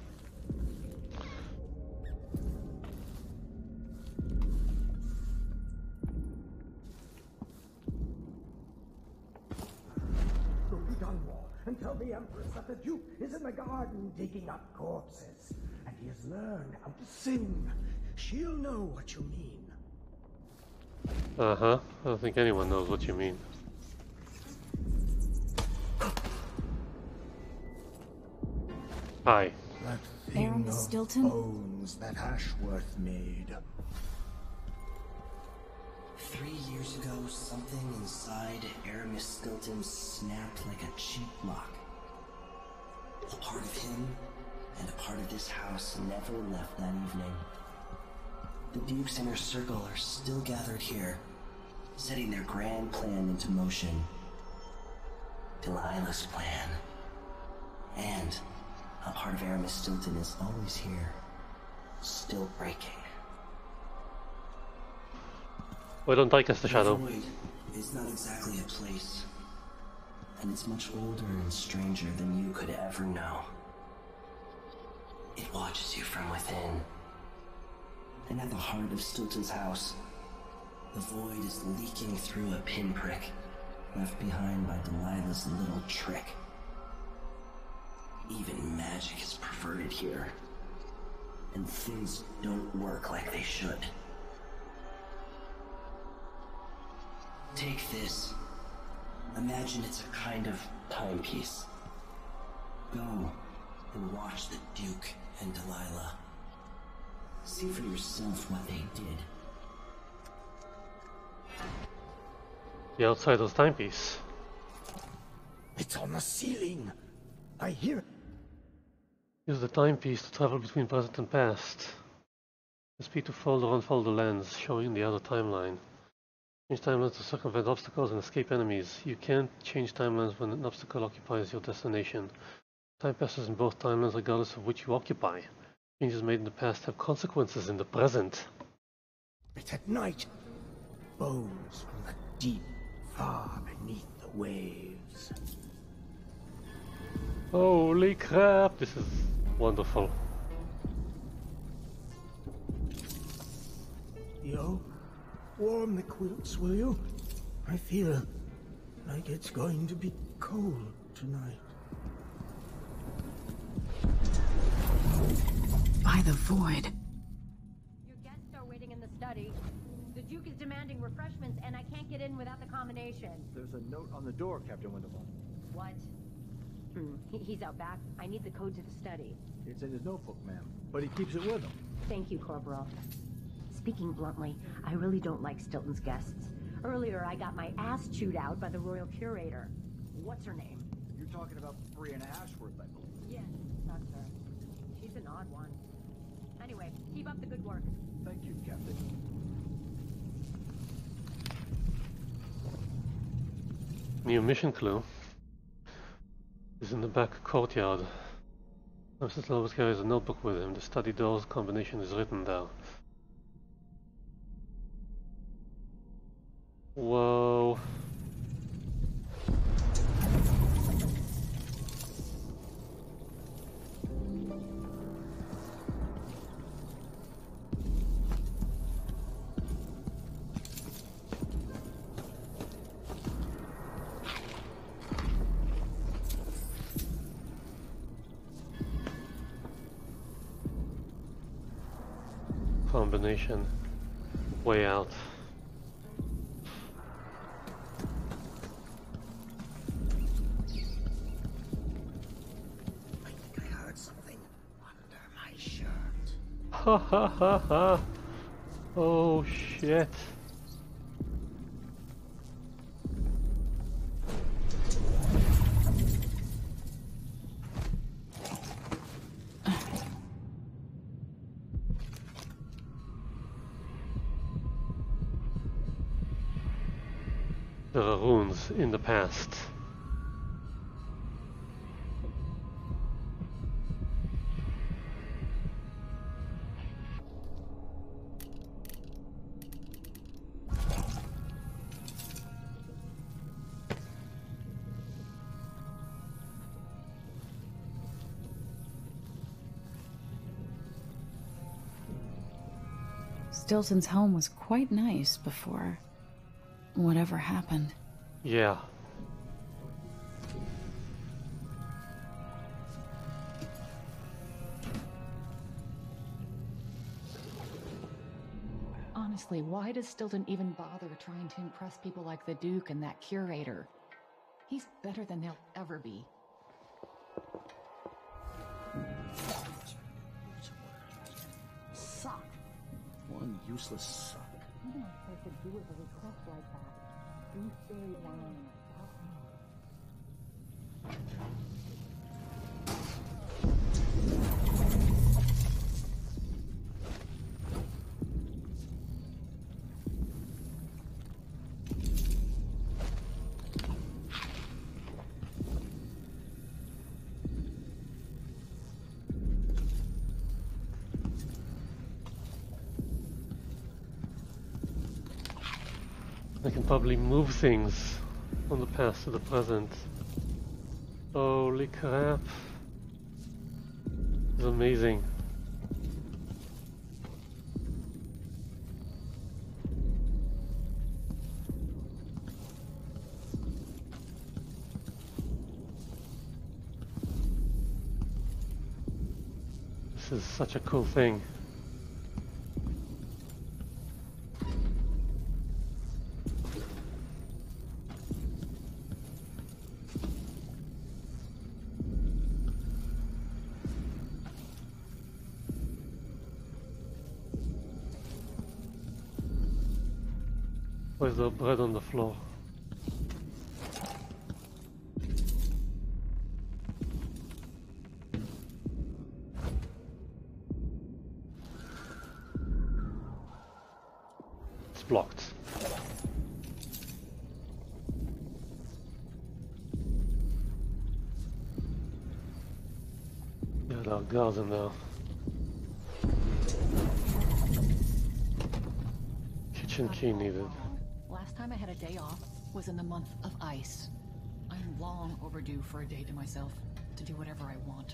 S4: Go to Dunwall and tell the Empress that the Duke is in the garden digging up corpses, and he has learned how to sing. She'll know what you mean.
S1: Uh-huh. I don't think anyone knows what you mean. Hi.
S4: That thing
S3: Aramis
S4: of
S3: Stilton?
S4: bones that Ashworth made.
S15: Three years ago, something inside Aramis Stilton snapped like a cheap lock. A part of him and a part of this house never left that evening. The Duke's inner circle are still gathered here, setting their grand plan into motion. Delilah's plan. And a part of Aramis Stilton is always here, still breaking.
S1: Why don't I cast the shadow?
S15: The void It's not exactly a place. And it's much older and stranger than you could ever know. It watches you from within. And at the heart of Stilton's house, the void is leaking through a pinprick left behind by Delilah's little trick. Even magic is perverted here. And things don't work like they should. Take this. Imagine it's a kind of timepiece. Go and watch the Duke and Delilah. See for yourself what they did.
S1: The outsider's timepiece.
S4: It's on the ceiling. I hear it.
S1: Use the timepiece to travel between present and past. Speed to fold or unfold the lens, showing the other timeline. Change timelines to circumvent obstacles and escape enemies. You can't change timelines when an obstacle occupies your destination. Time passes in both timelines regardless of which you occupy. Changes made in the past have consequences in the present.
S4: It's at night. Bones from the deep, far beneath the waves.
S1: Holy crap, this is wonderful.
S4: Yo, warm the quilts, will you? I feel like it's going to be cold tonight.
S3: By the void.
S16: Your guests are waiting in the study. The Duke is demanding refreshments, and I can't get in without the combination.
S17: There's a note on the door, Captain Winterbourne.
S16: What? Hmm. He, he's out back. I need the code to the study.
S17: It's in his notebook, ma'am. But he keeps it with him.
S16: Thank you, Corporal. Speaking bluntly, I really don't like Stilton's guests. Earlier, I got my ass chewed out by the Royal Curator. What's her name?
S17: You're talking about Brianna Ashworth, I believe.
S16: Yes, that's her. She's an odd one. Anyway, keep up the good work.
S17: Thank you, Captain.
S1: New mission clue is in the back courtyard. Mister always carries a notebook with him. The study door's combination is written there. Whoa. Combination way out.
S4: I think I heard something under my shirt.
S1: Ha ha ha ha. Oh shit. There are runes in the past.
S3: Stilton's home was quite nice before whatever happened.
S1: Yeah.
S18: Honestly, why does Stilton even bother trying to impress people like the Duke and that curator? He's better than they'll ever be.
S17: Suck. One useless suck.
S16: You're not supposed to do it with a request like that. Be very wrong.
S1: I can probably move things from the past to the present. Holy crap. It's amazing. This is such a cool thing. Where's the bread on the floor? It's blocked. Yeah, there are guards in there. Kitchen key needed.
S18: Last time I had a day off was in the month of ice. I'm long overdue for a day to myself, to do whatever I want.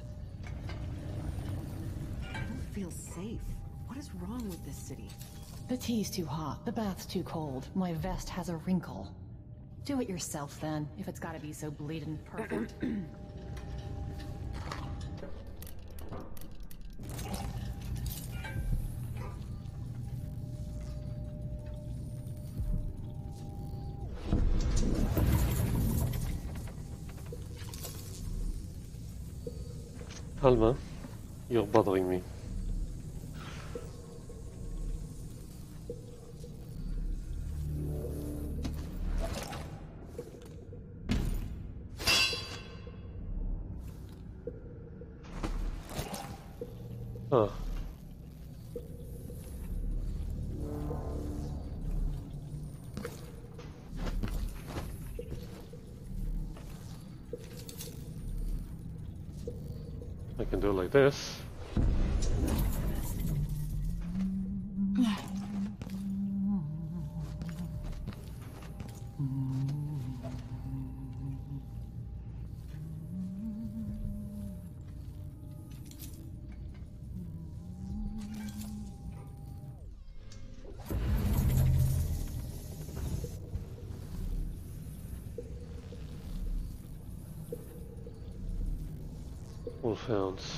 S11: I don't feel safe. What is wrong with this city?
S18: The tea's too hot, the bath's too cold, my vest has a wrinkle. Do it yourself then, if it's gotta be so bleedin' perfect.
S1: Alma, you're bothering me. Huh. I can do it like this. Wolfhounds.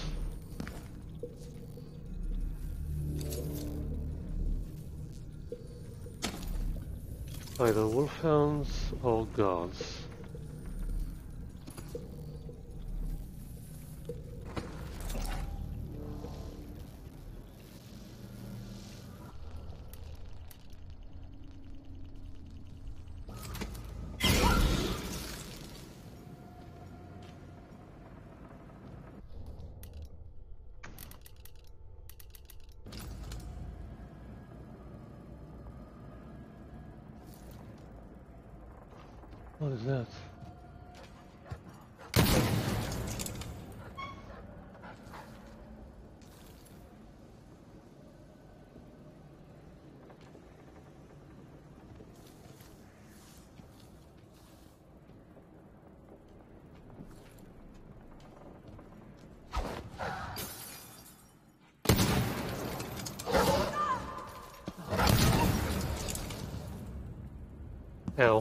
S1: Either wolfhounds or guards. What is that? Ow.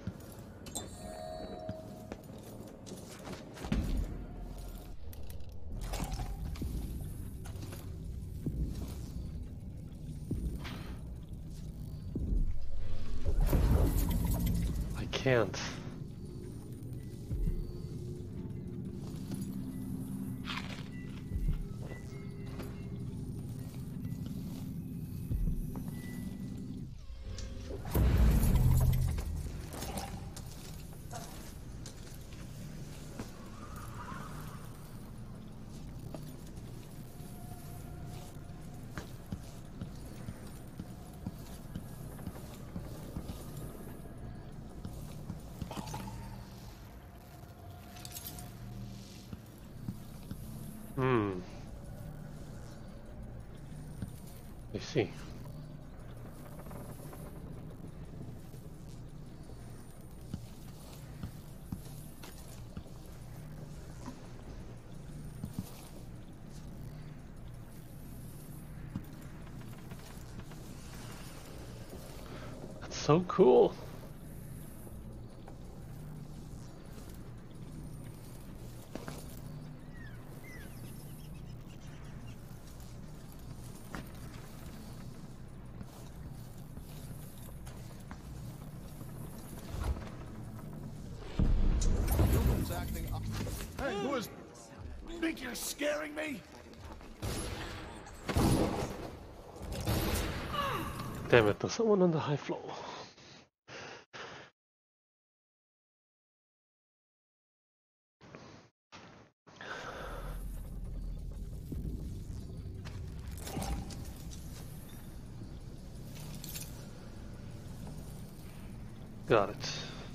S1: I can't. Hmm. I see. so cool.
S6: Hey, who is... Think you're scaring me?
S1: Damn it, there's someone on the high floor. Got it.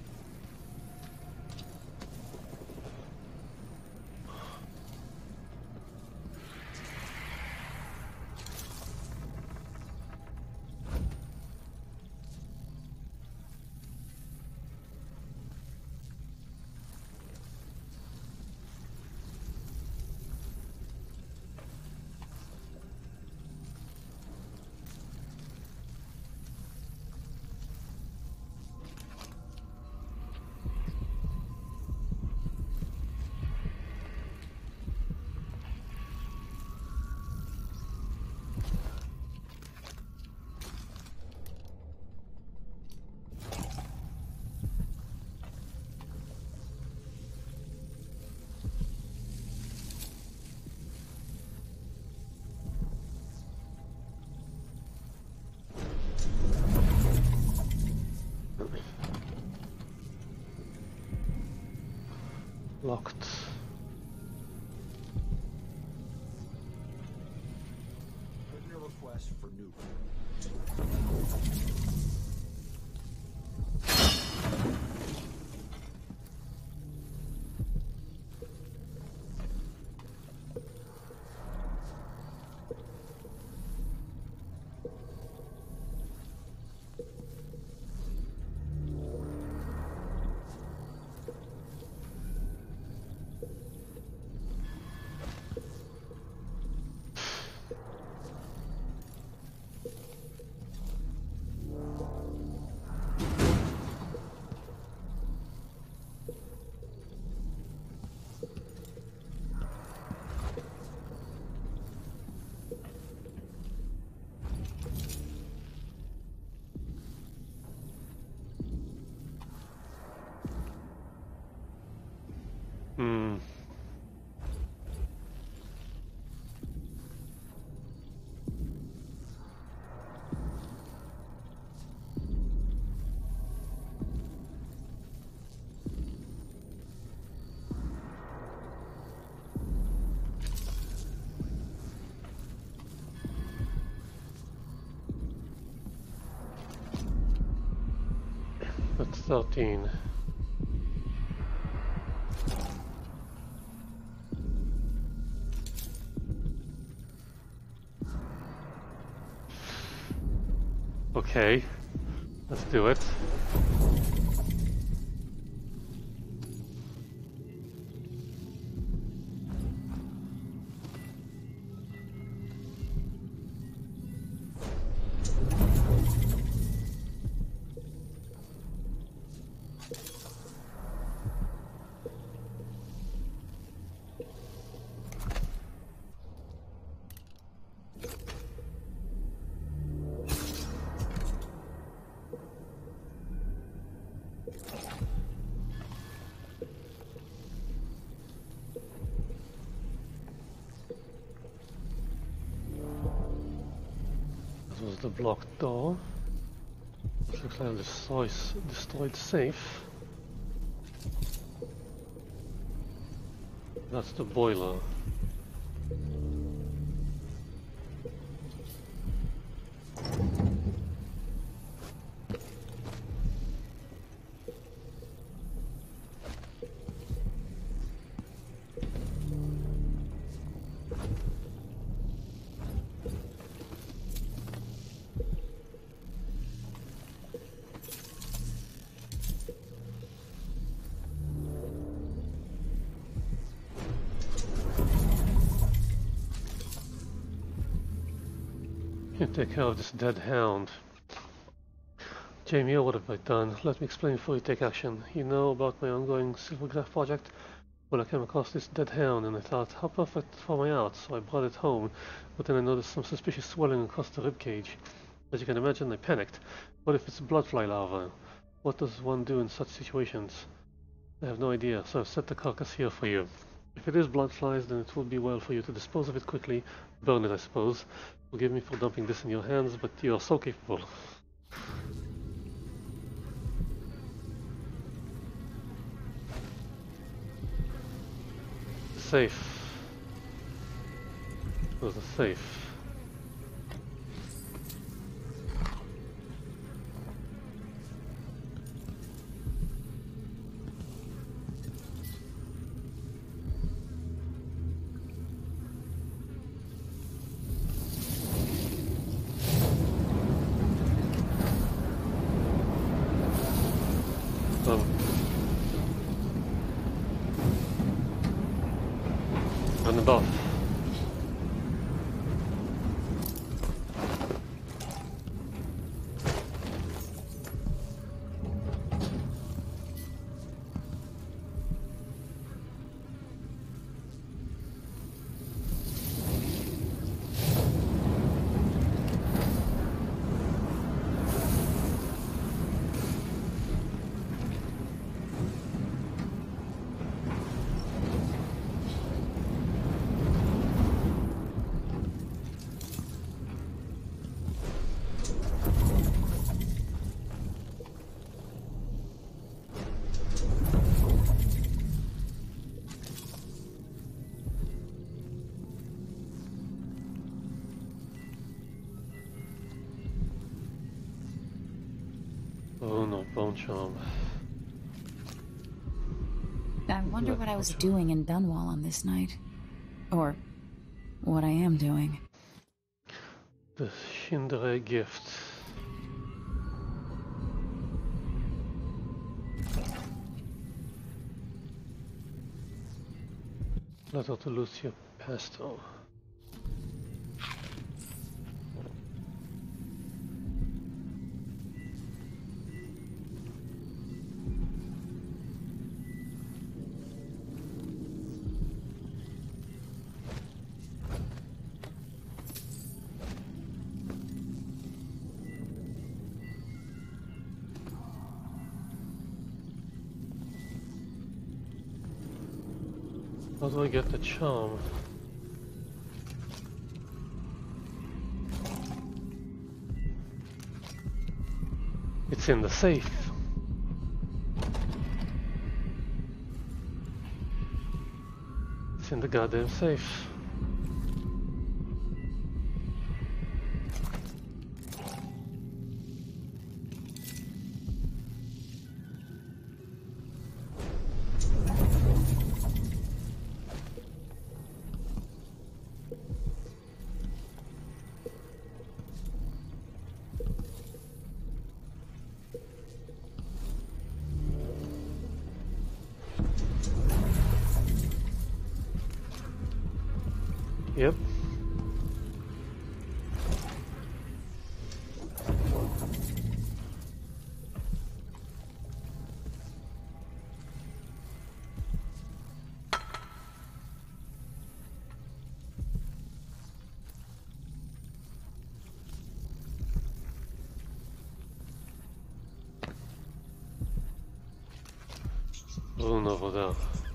S1: Locked.
S17: Put in a request for new.
S1: Hmm. That's thirteen. Okay, let's do it. This was the blocked door. It looks like a destroyed, destroyed safe. That's the boiler. Take care of this dead hound. Jamie, what have I done? Let me explain before you take action. You know about my ongoing silvergraph project? Well, I came across this dead hound and I thought, how perfect for my art, so I brought it home, but then I noticed some suspicious swelling across the ribcage. As you can imagine, I panicked. What if it's a bloodfly larva? What does one do in such situations? I have no idea, so I've set the carcass here for you. If it is bloodflies, then it would be well for you to dispose of it quickly. Burn it, I suppose. Forgive me for dumping this in your hands, but you are so capable. Safe. There's a safe. Um. Run it off. Oh no, bone charm.
S3: I wonder what I was doing in Dunwall on this night. Or what I am doing.
S1: The Shindere gift. Letter to Lucia Pasto. How do I get the charm? It's in the safe. It's in the goddamn safe. Yep. Rune over there.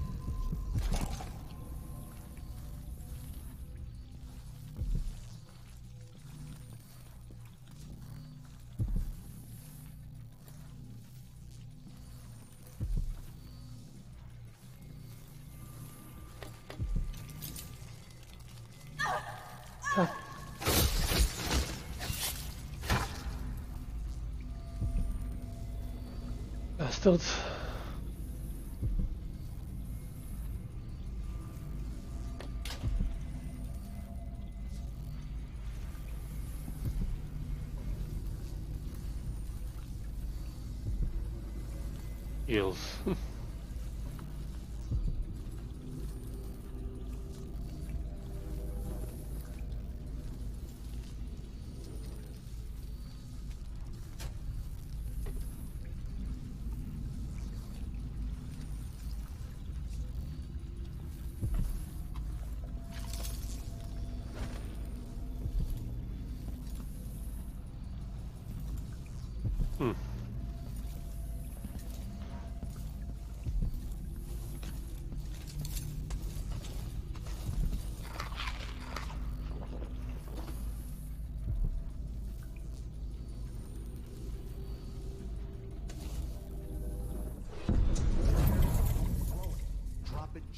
S1: Bastards. Eels.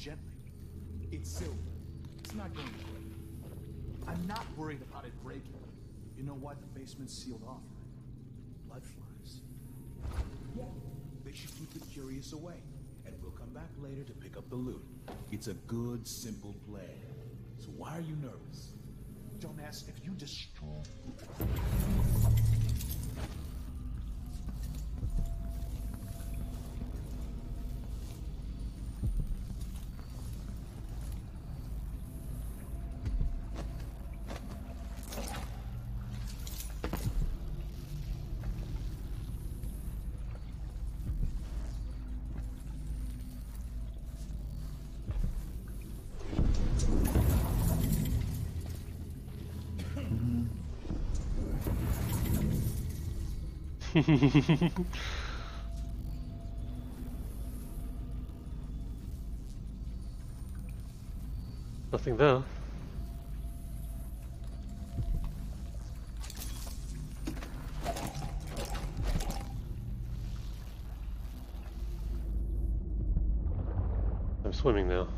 S17: gently. It's silver. It's not going to break. I'm not worried about it breaking. You know why the basement's sealed off, right? Blood flies. Yeah. They should keep the curious away. And we'll come back later to pick up the loot. It's a good, simple plan. So why are you nervous? Dumbass, if you destroy...
S1: Nothing there. I'm swimming now.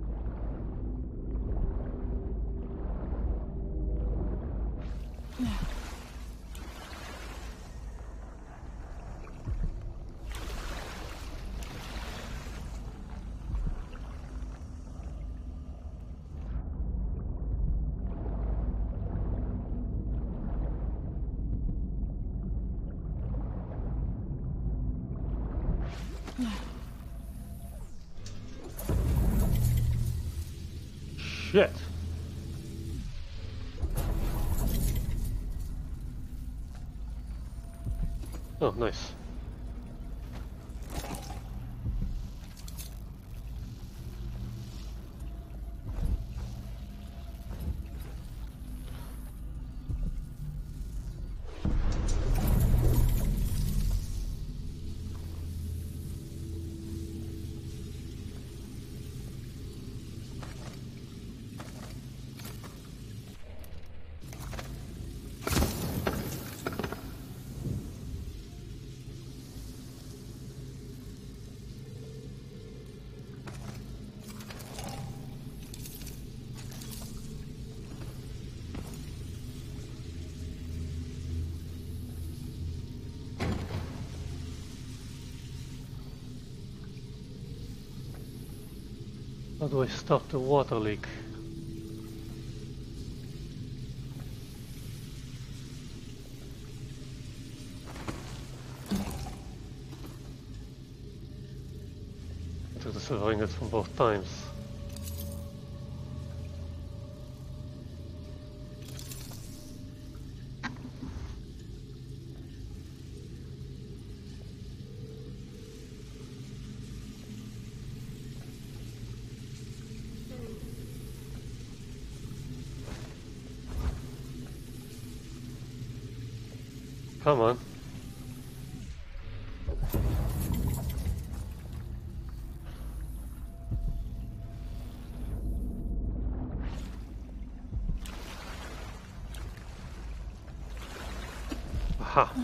S1: Shit. Oh, nice. How do I stop the water leak? I took the silver ingots from both times. Come on. Aha.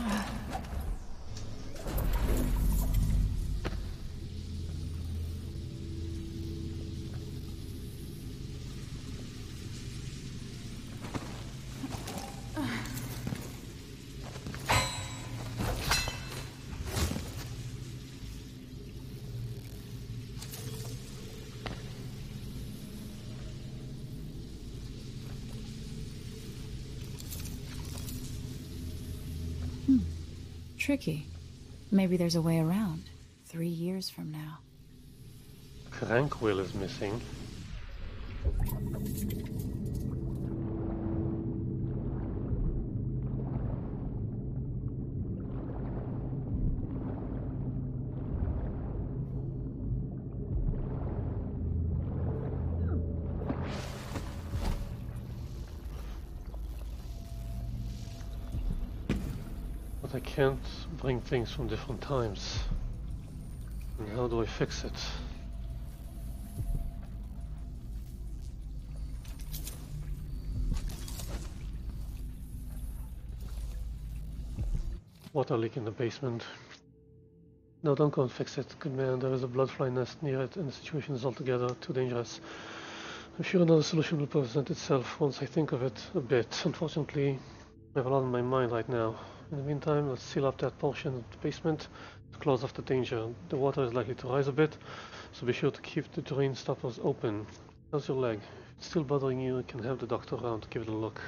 S3: Tricky. Maybe there's a way around. Three years from now.
S1: Crank wheel is missing. But I can't bring things from different times. And how do I fix it? Water leak in the basement. No, don't go and fix it. Good man, there is a bloodfly nest near it and the situation is altogether too dangerous. I'm sure another solution will present itself once I think of it a bit. Unfortunately, I have a lot on my mind right now. In the meantime, let's seal up that portion of the basement to close off the danger. The water is likely to rise a bit, so be sure to keep the drain stoppers open. How's your leg? If it's still bothering you, you can have the doctor around to give it a look.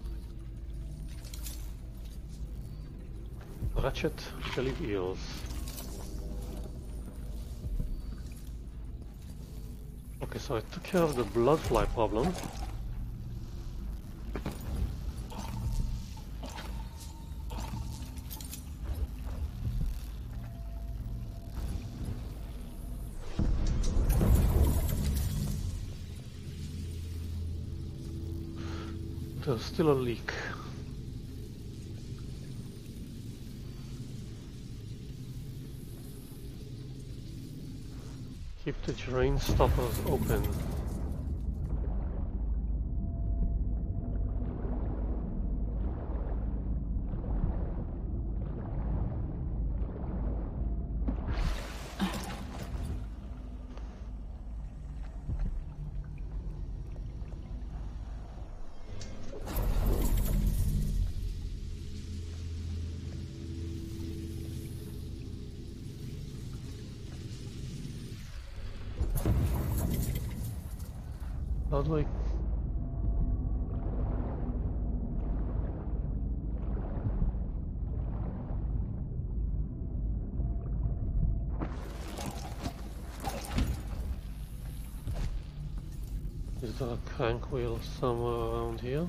S1: Ratchet, jellied eels. Okay, so I took care of the bloodfly problem. There's still a leak. Keep the drain stoppers open. How do I... Is there a crank wheel somewhere around here?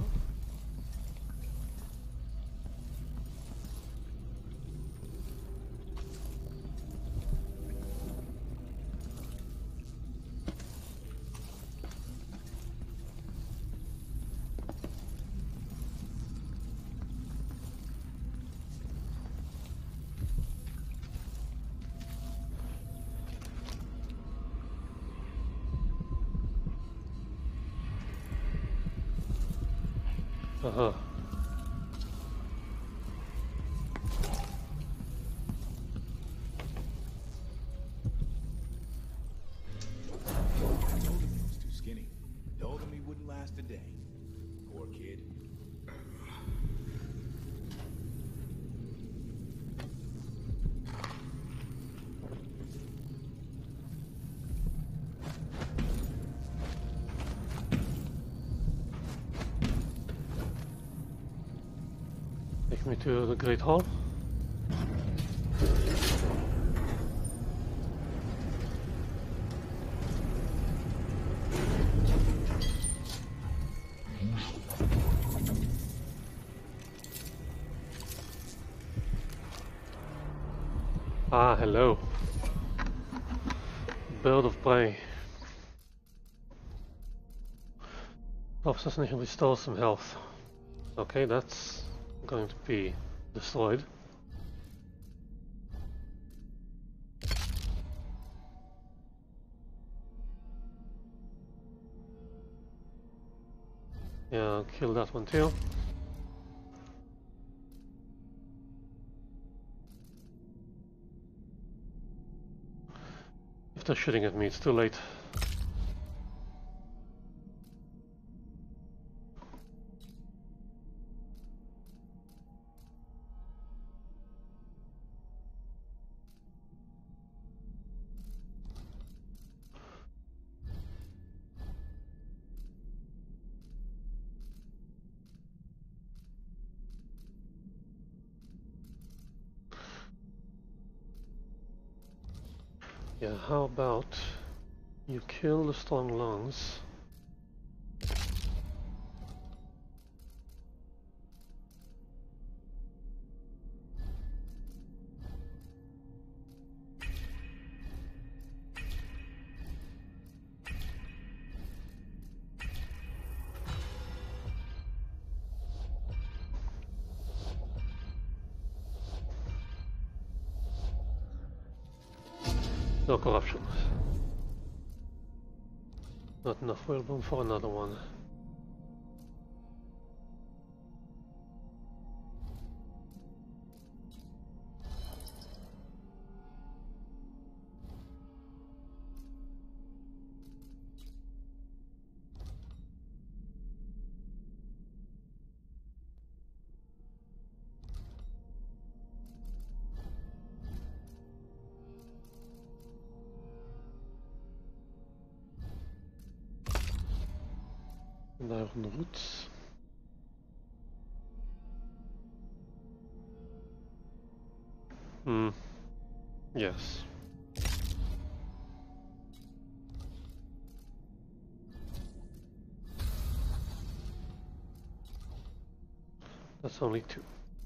S1: Uh-huh.
S6: I told him he was too skinny. Told him he wouldn't last a day. Poor kid.
S1: Take me to the Great Hall. Ah, hello. Bird of prey. Assassination restores some health. Okay, that's going to be destroyed. Yeah, I'll kill that one too. If they're shooting at me, it's too late. Yeah, how about you kill the strong lungs? No corruption. Not enough whalebone for another one. And iron roots. Hmm. Yes. That's only two.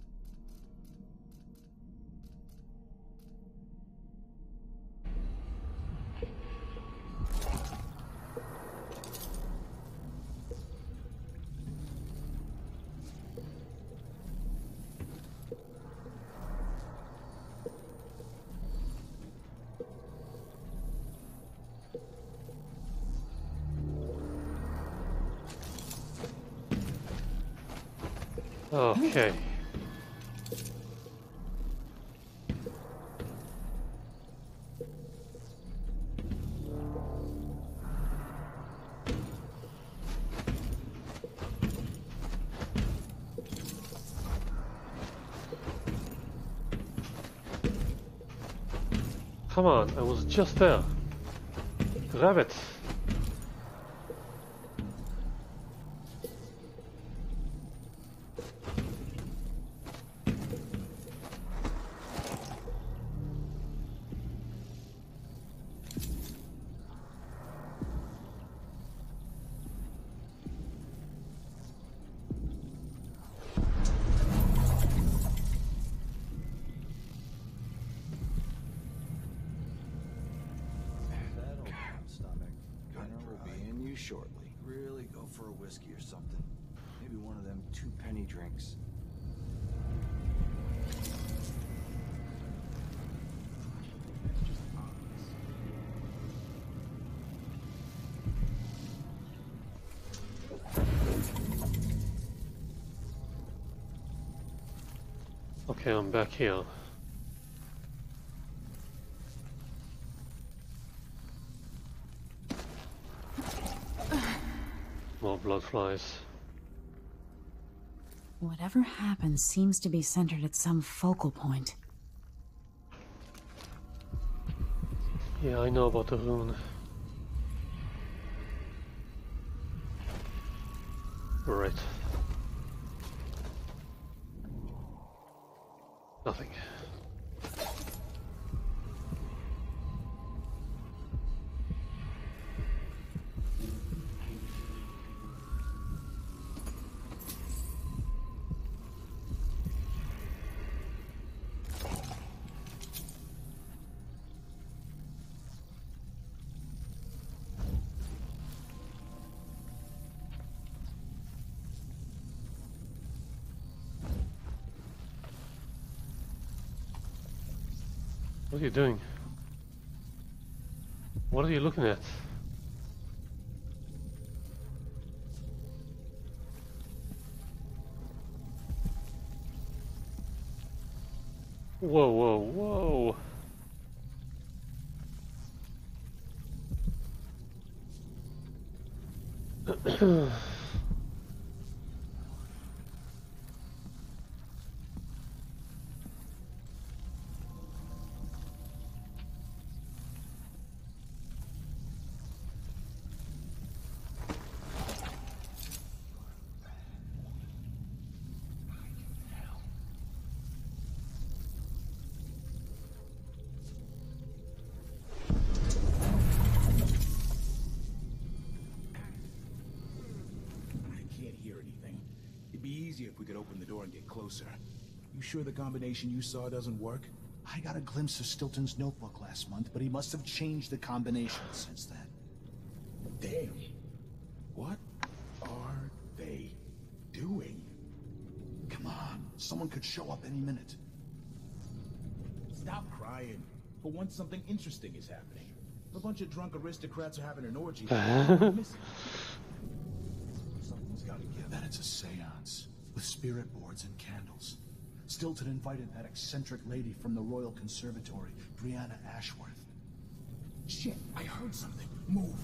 S1: Okay. Come on, I was just there. Grab it.
S19: Shortly. Really go for a whiskey or something. Maybe one of them two penny drinks.
S1: Okay, I'm back here. More blood flies.
S3: Whatever happens seems to be centered at some focal point.
S1: Yeah, I know about the rune. Right. Nothing. What are you doing? What are you looking at? Whoa, whoa, whoa.
S17: If we could open the door and get closer. You sure the combination you saw doesn't work? I got a glimpse of Stilton's notebook last month, but he must have changed the combination since then. Damn. What are they doing? Come on, someone could show up any minute.
S20: Stop crying. For once, something interesting is happening. A bunch of drunk aristocrats are having an orgy.
S17: Someone's got to give. That it's a seance. With spirit boards and candles. Stilton invited that eccentric lady from the Royal Conservatory, Brianna Ashworth.
S20: Shit, I heard something. Move.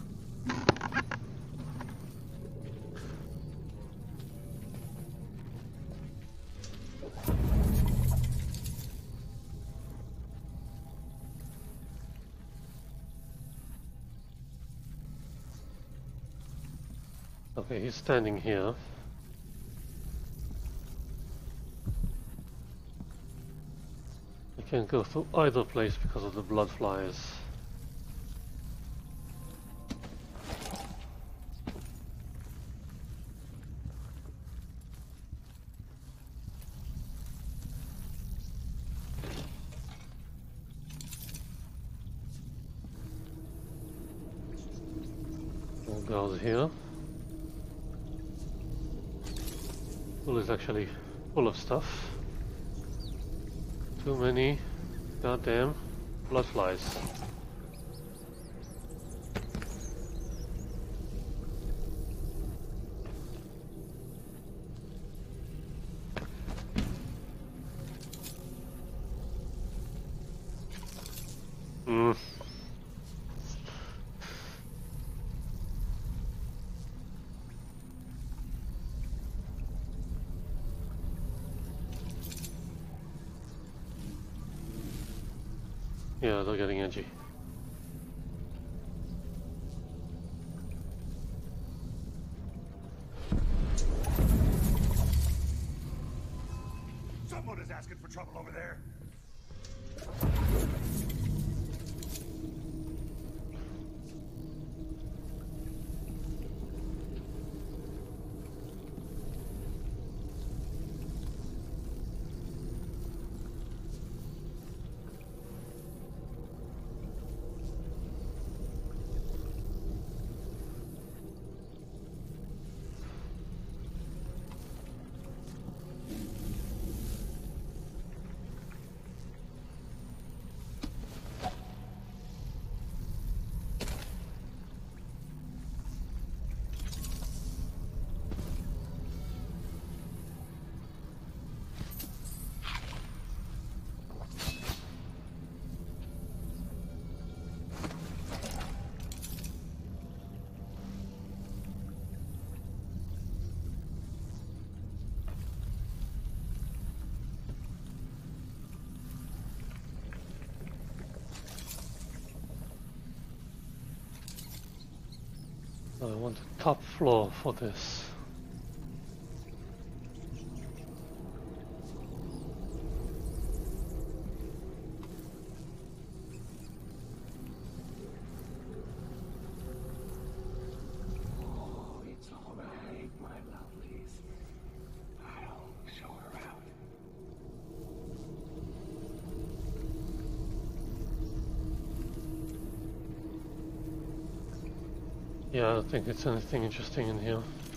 S1: Okay, he's standing here. I can't go through either place because of the blood flies. More guards here. Pool is actually full of stuff. Too many goddamn blood flies. Mm. Yeah, they're getting edgy.
S21: Someone is asking for trouble over there. I want the top floor for this.
S5: Oh, it's all right, my lovelies. I'll show her out.
S1: Yeah, I don't think it's anything interesting in here.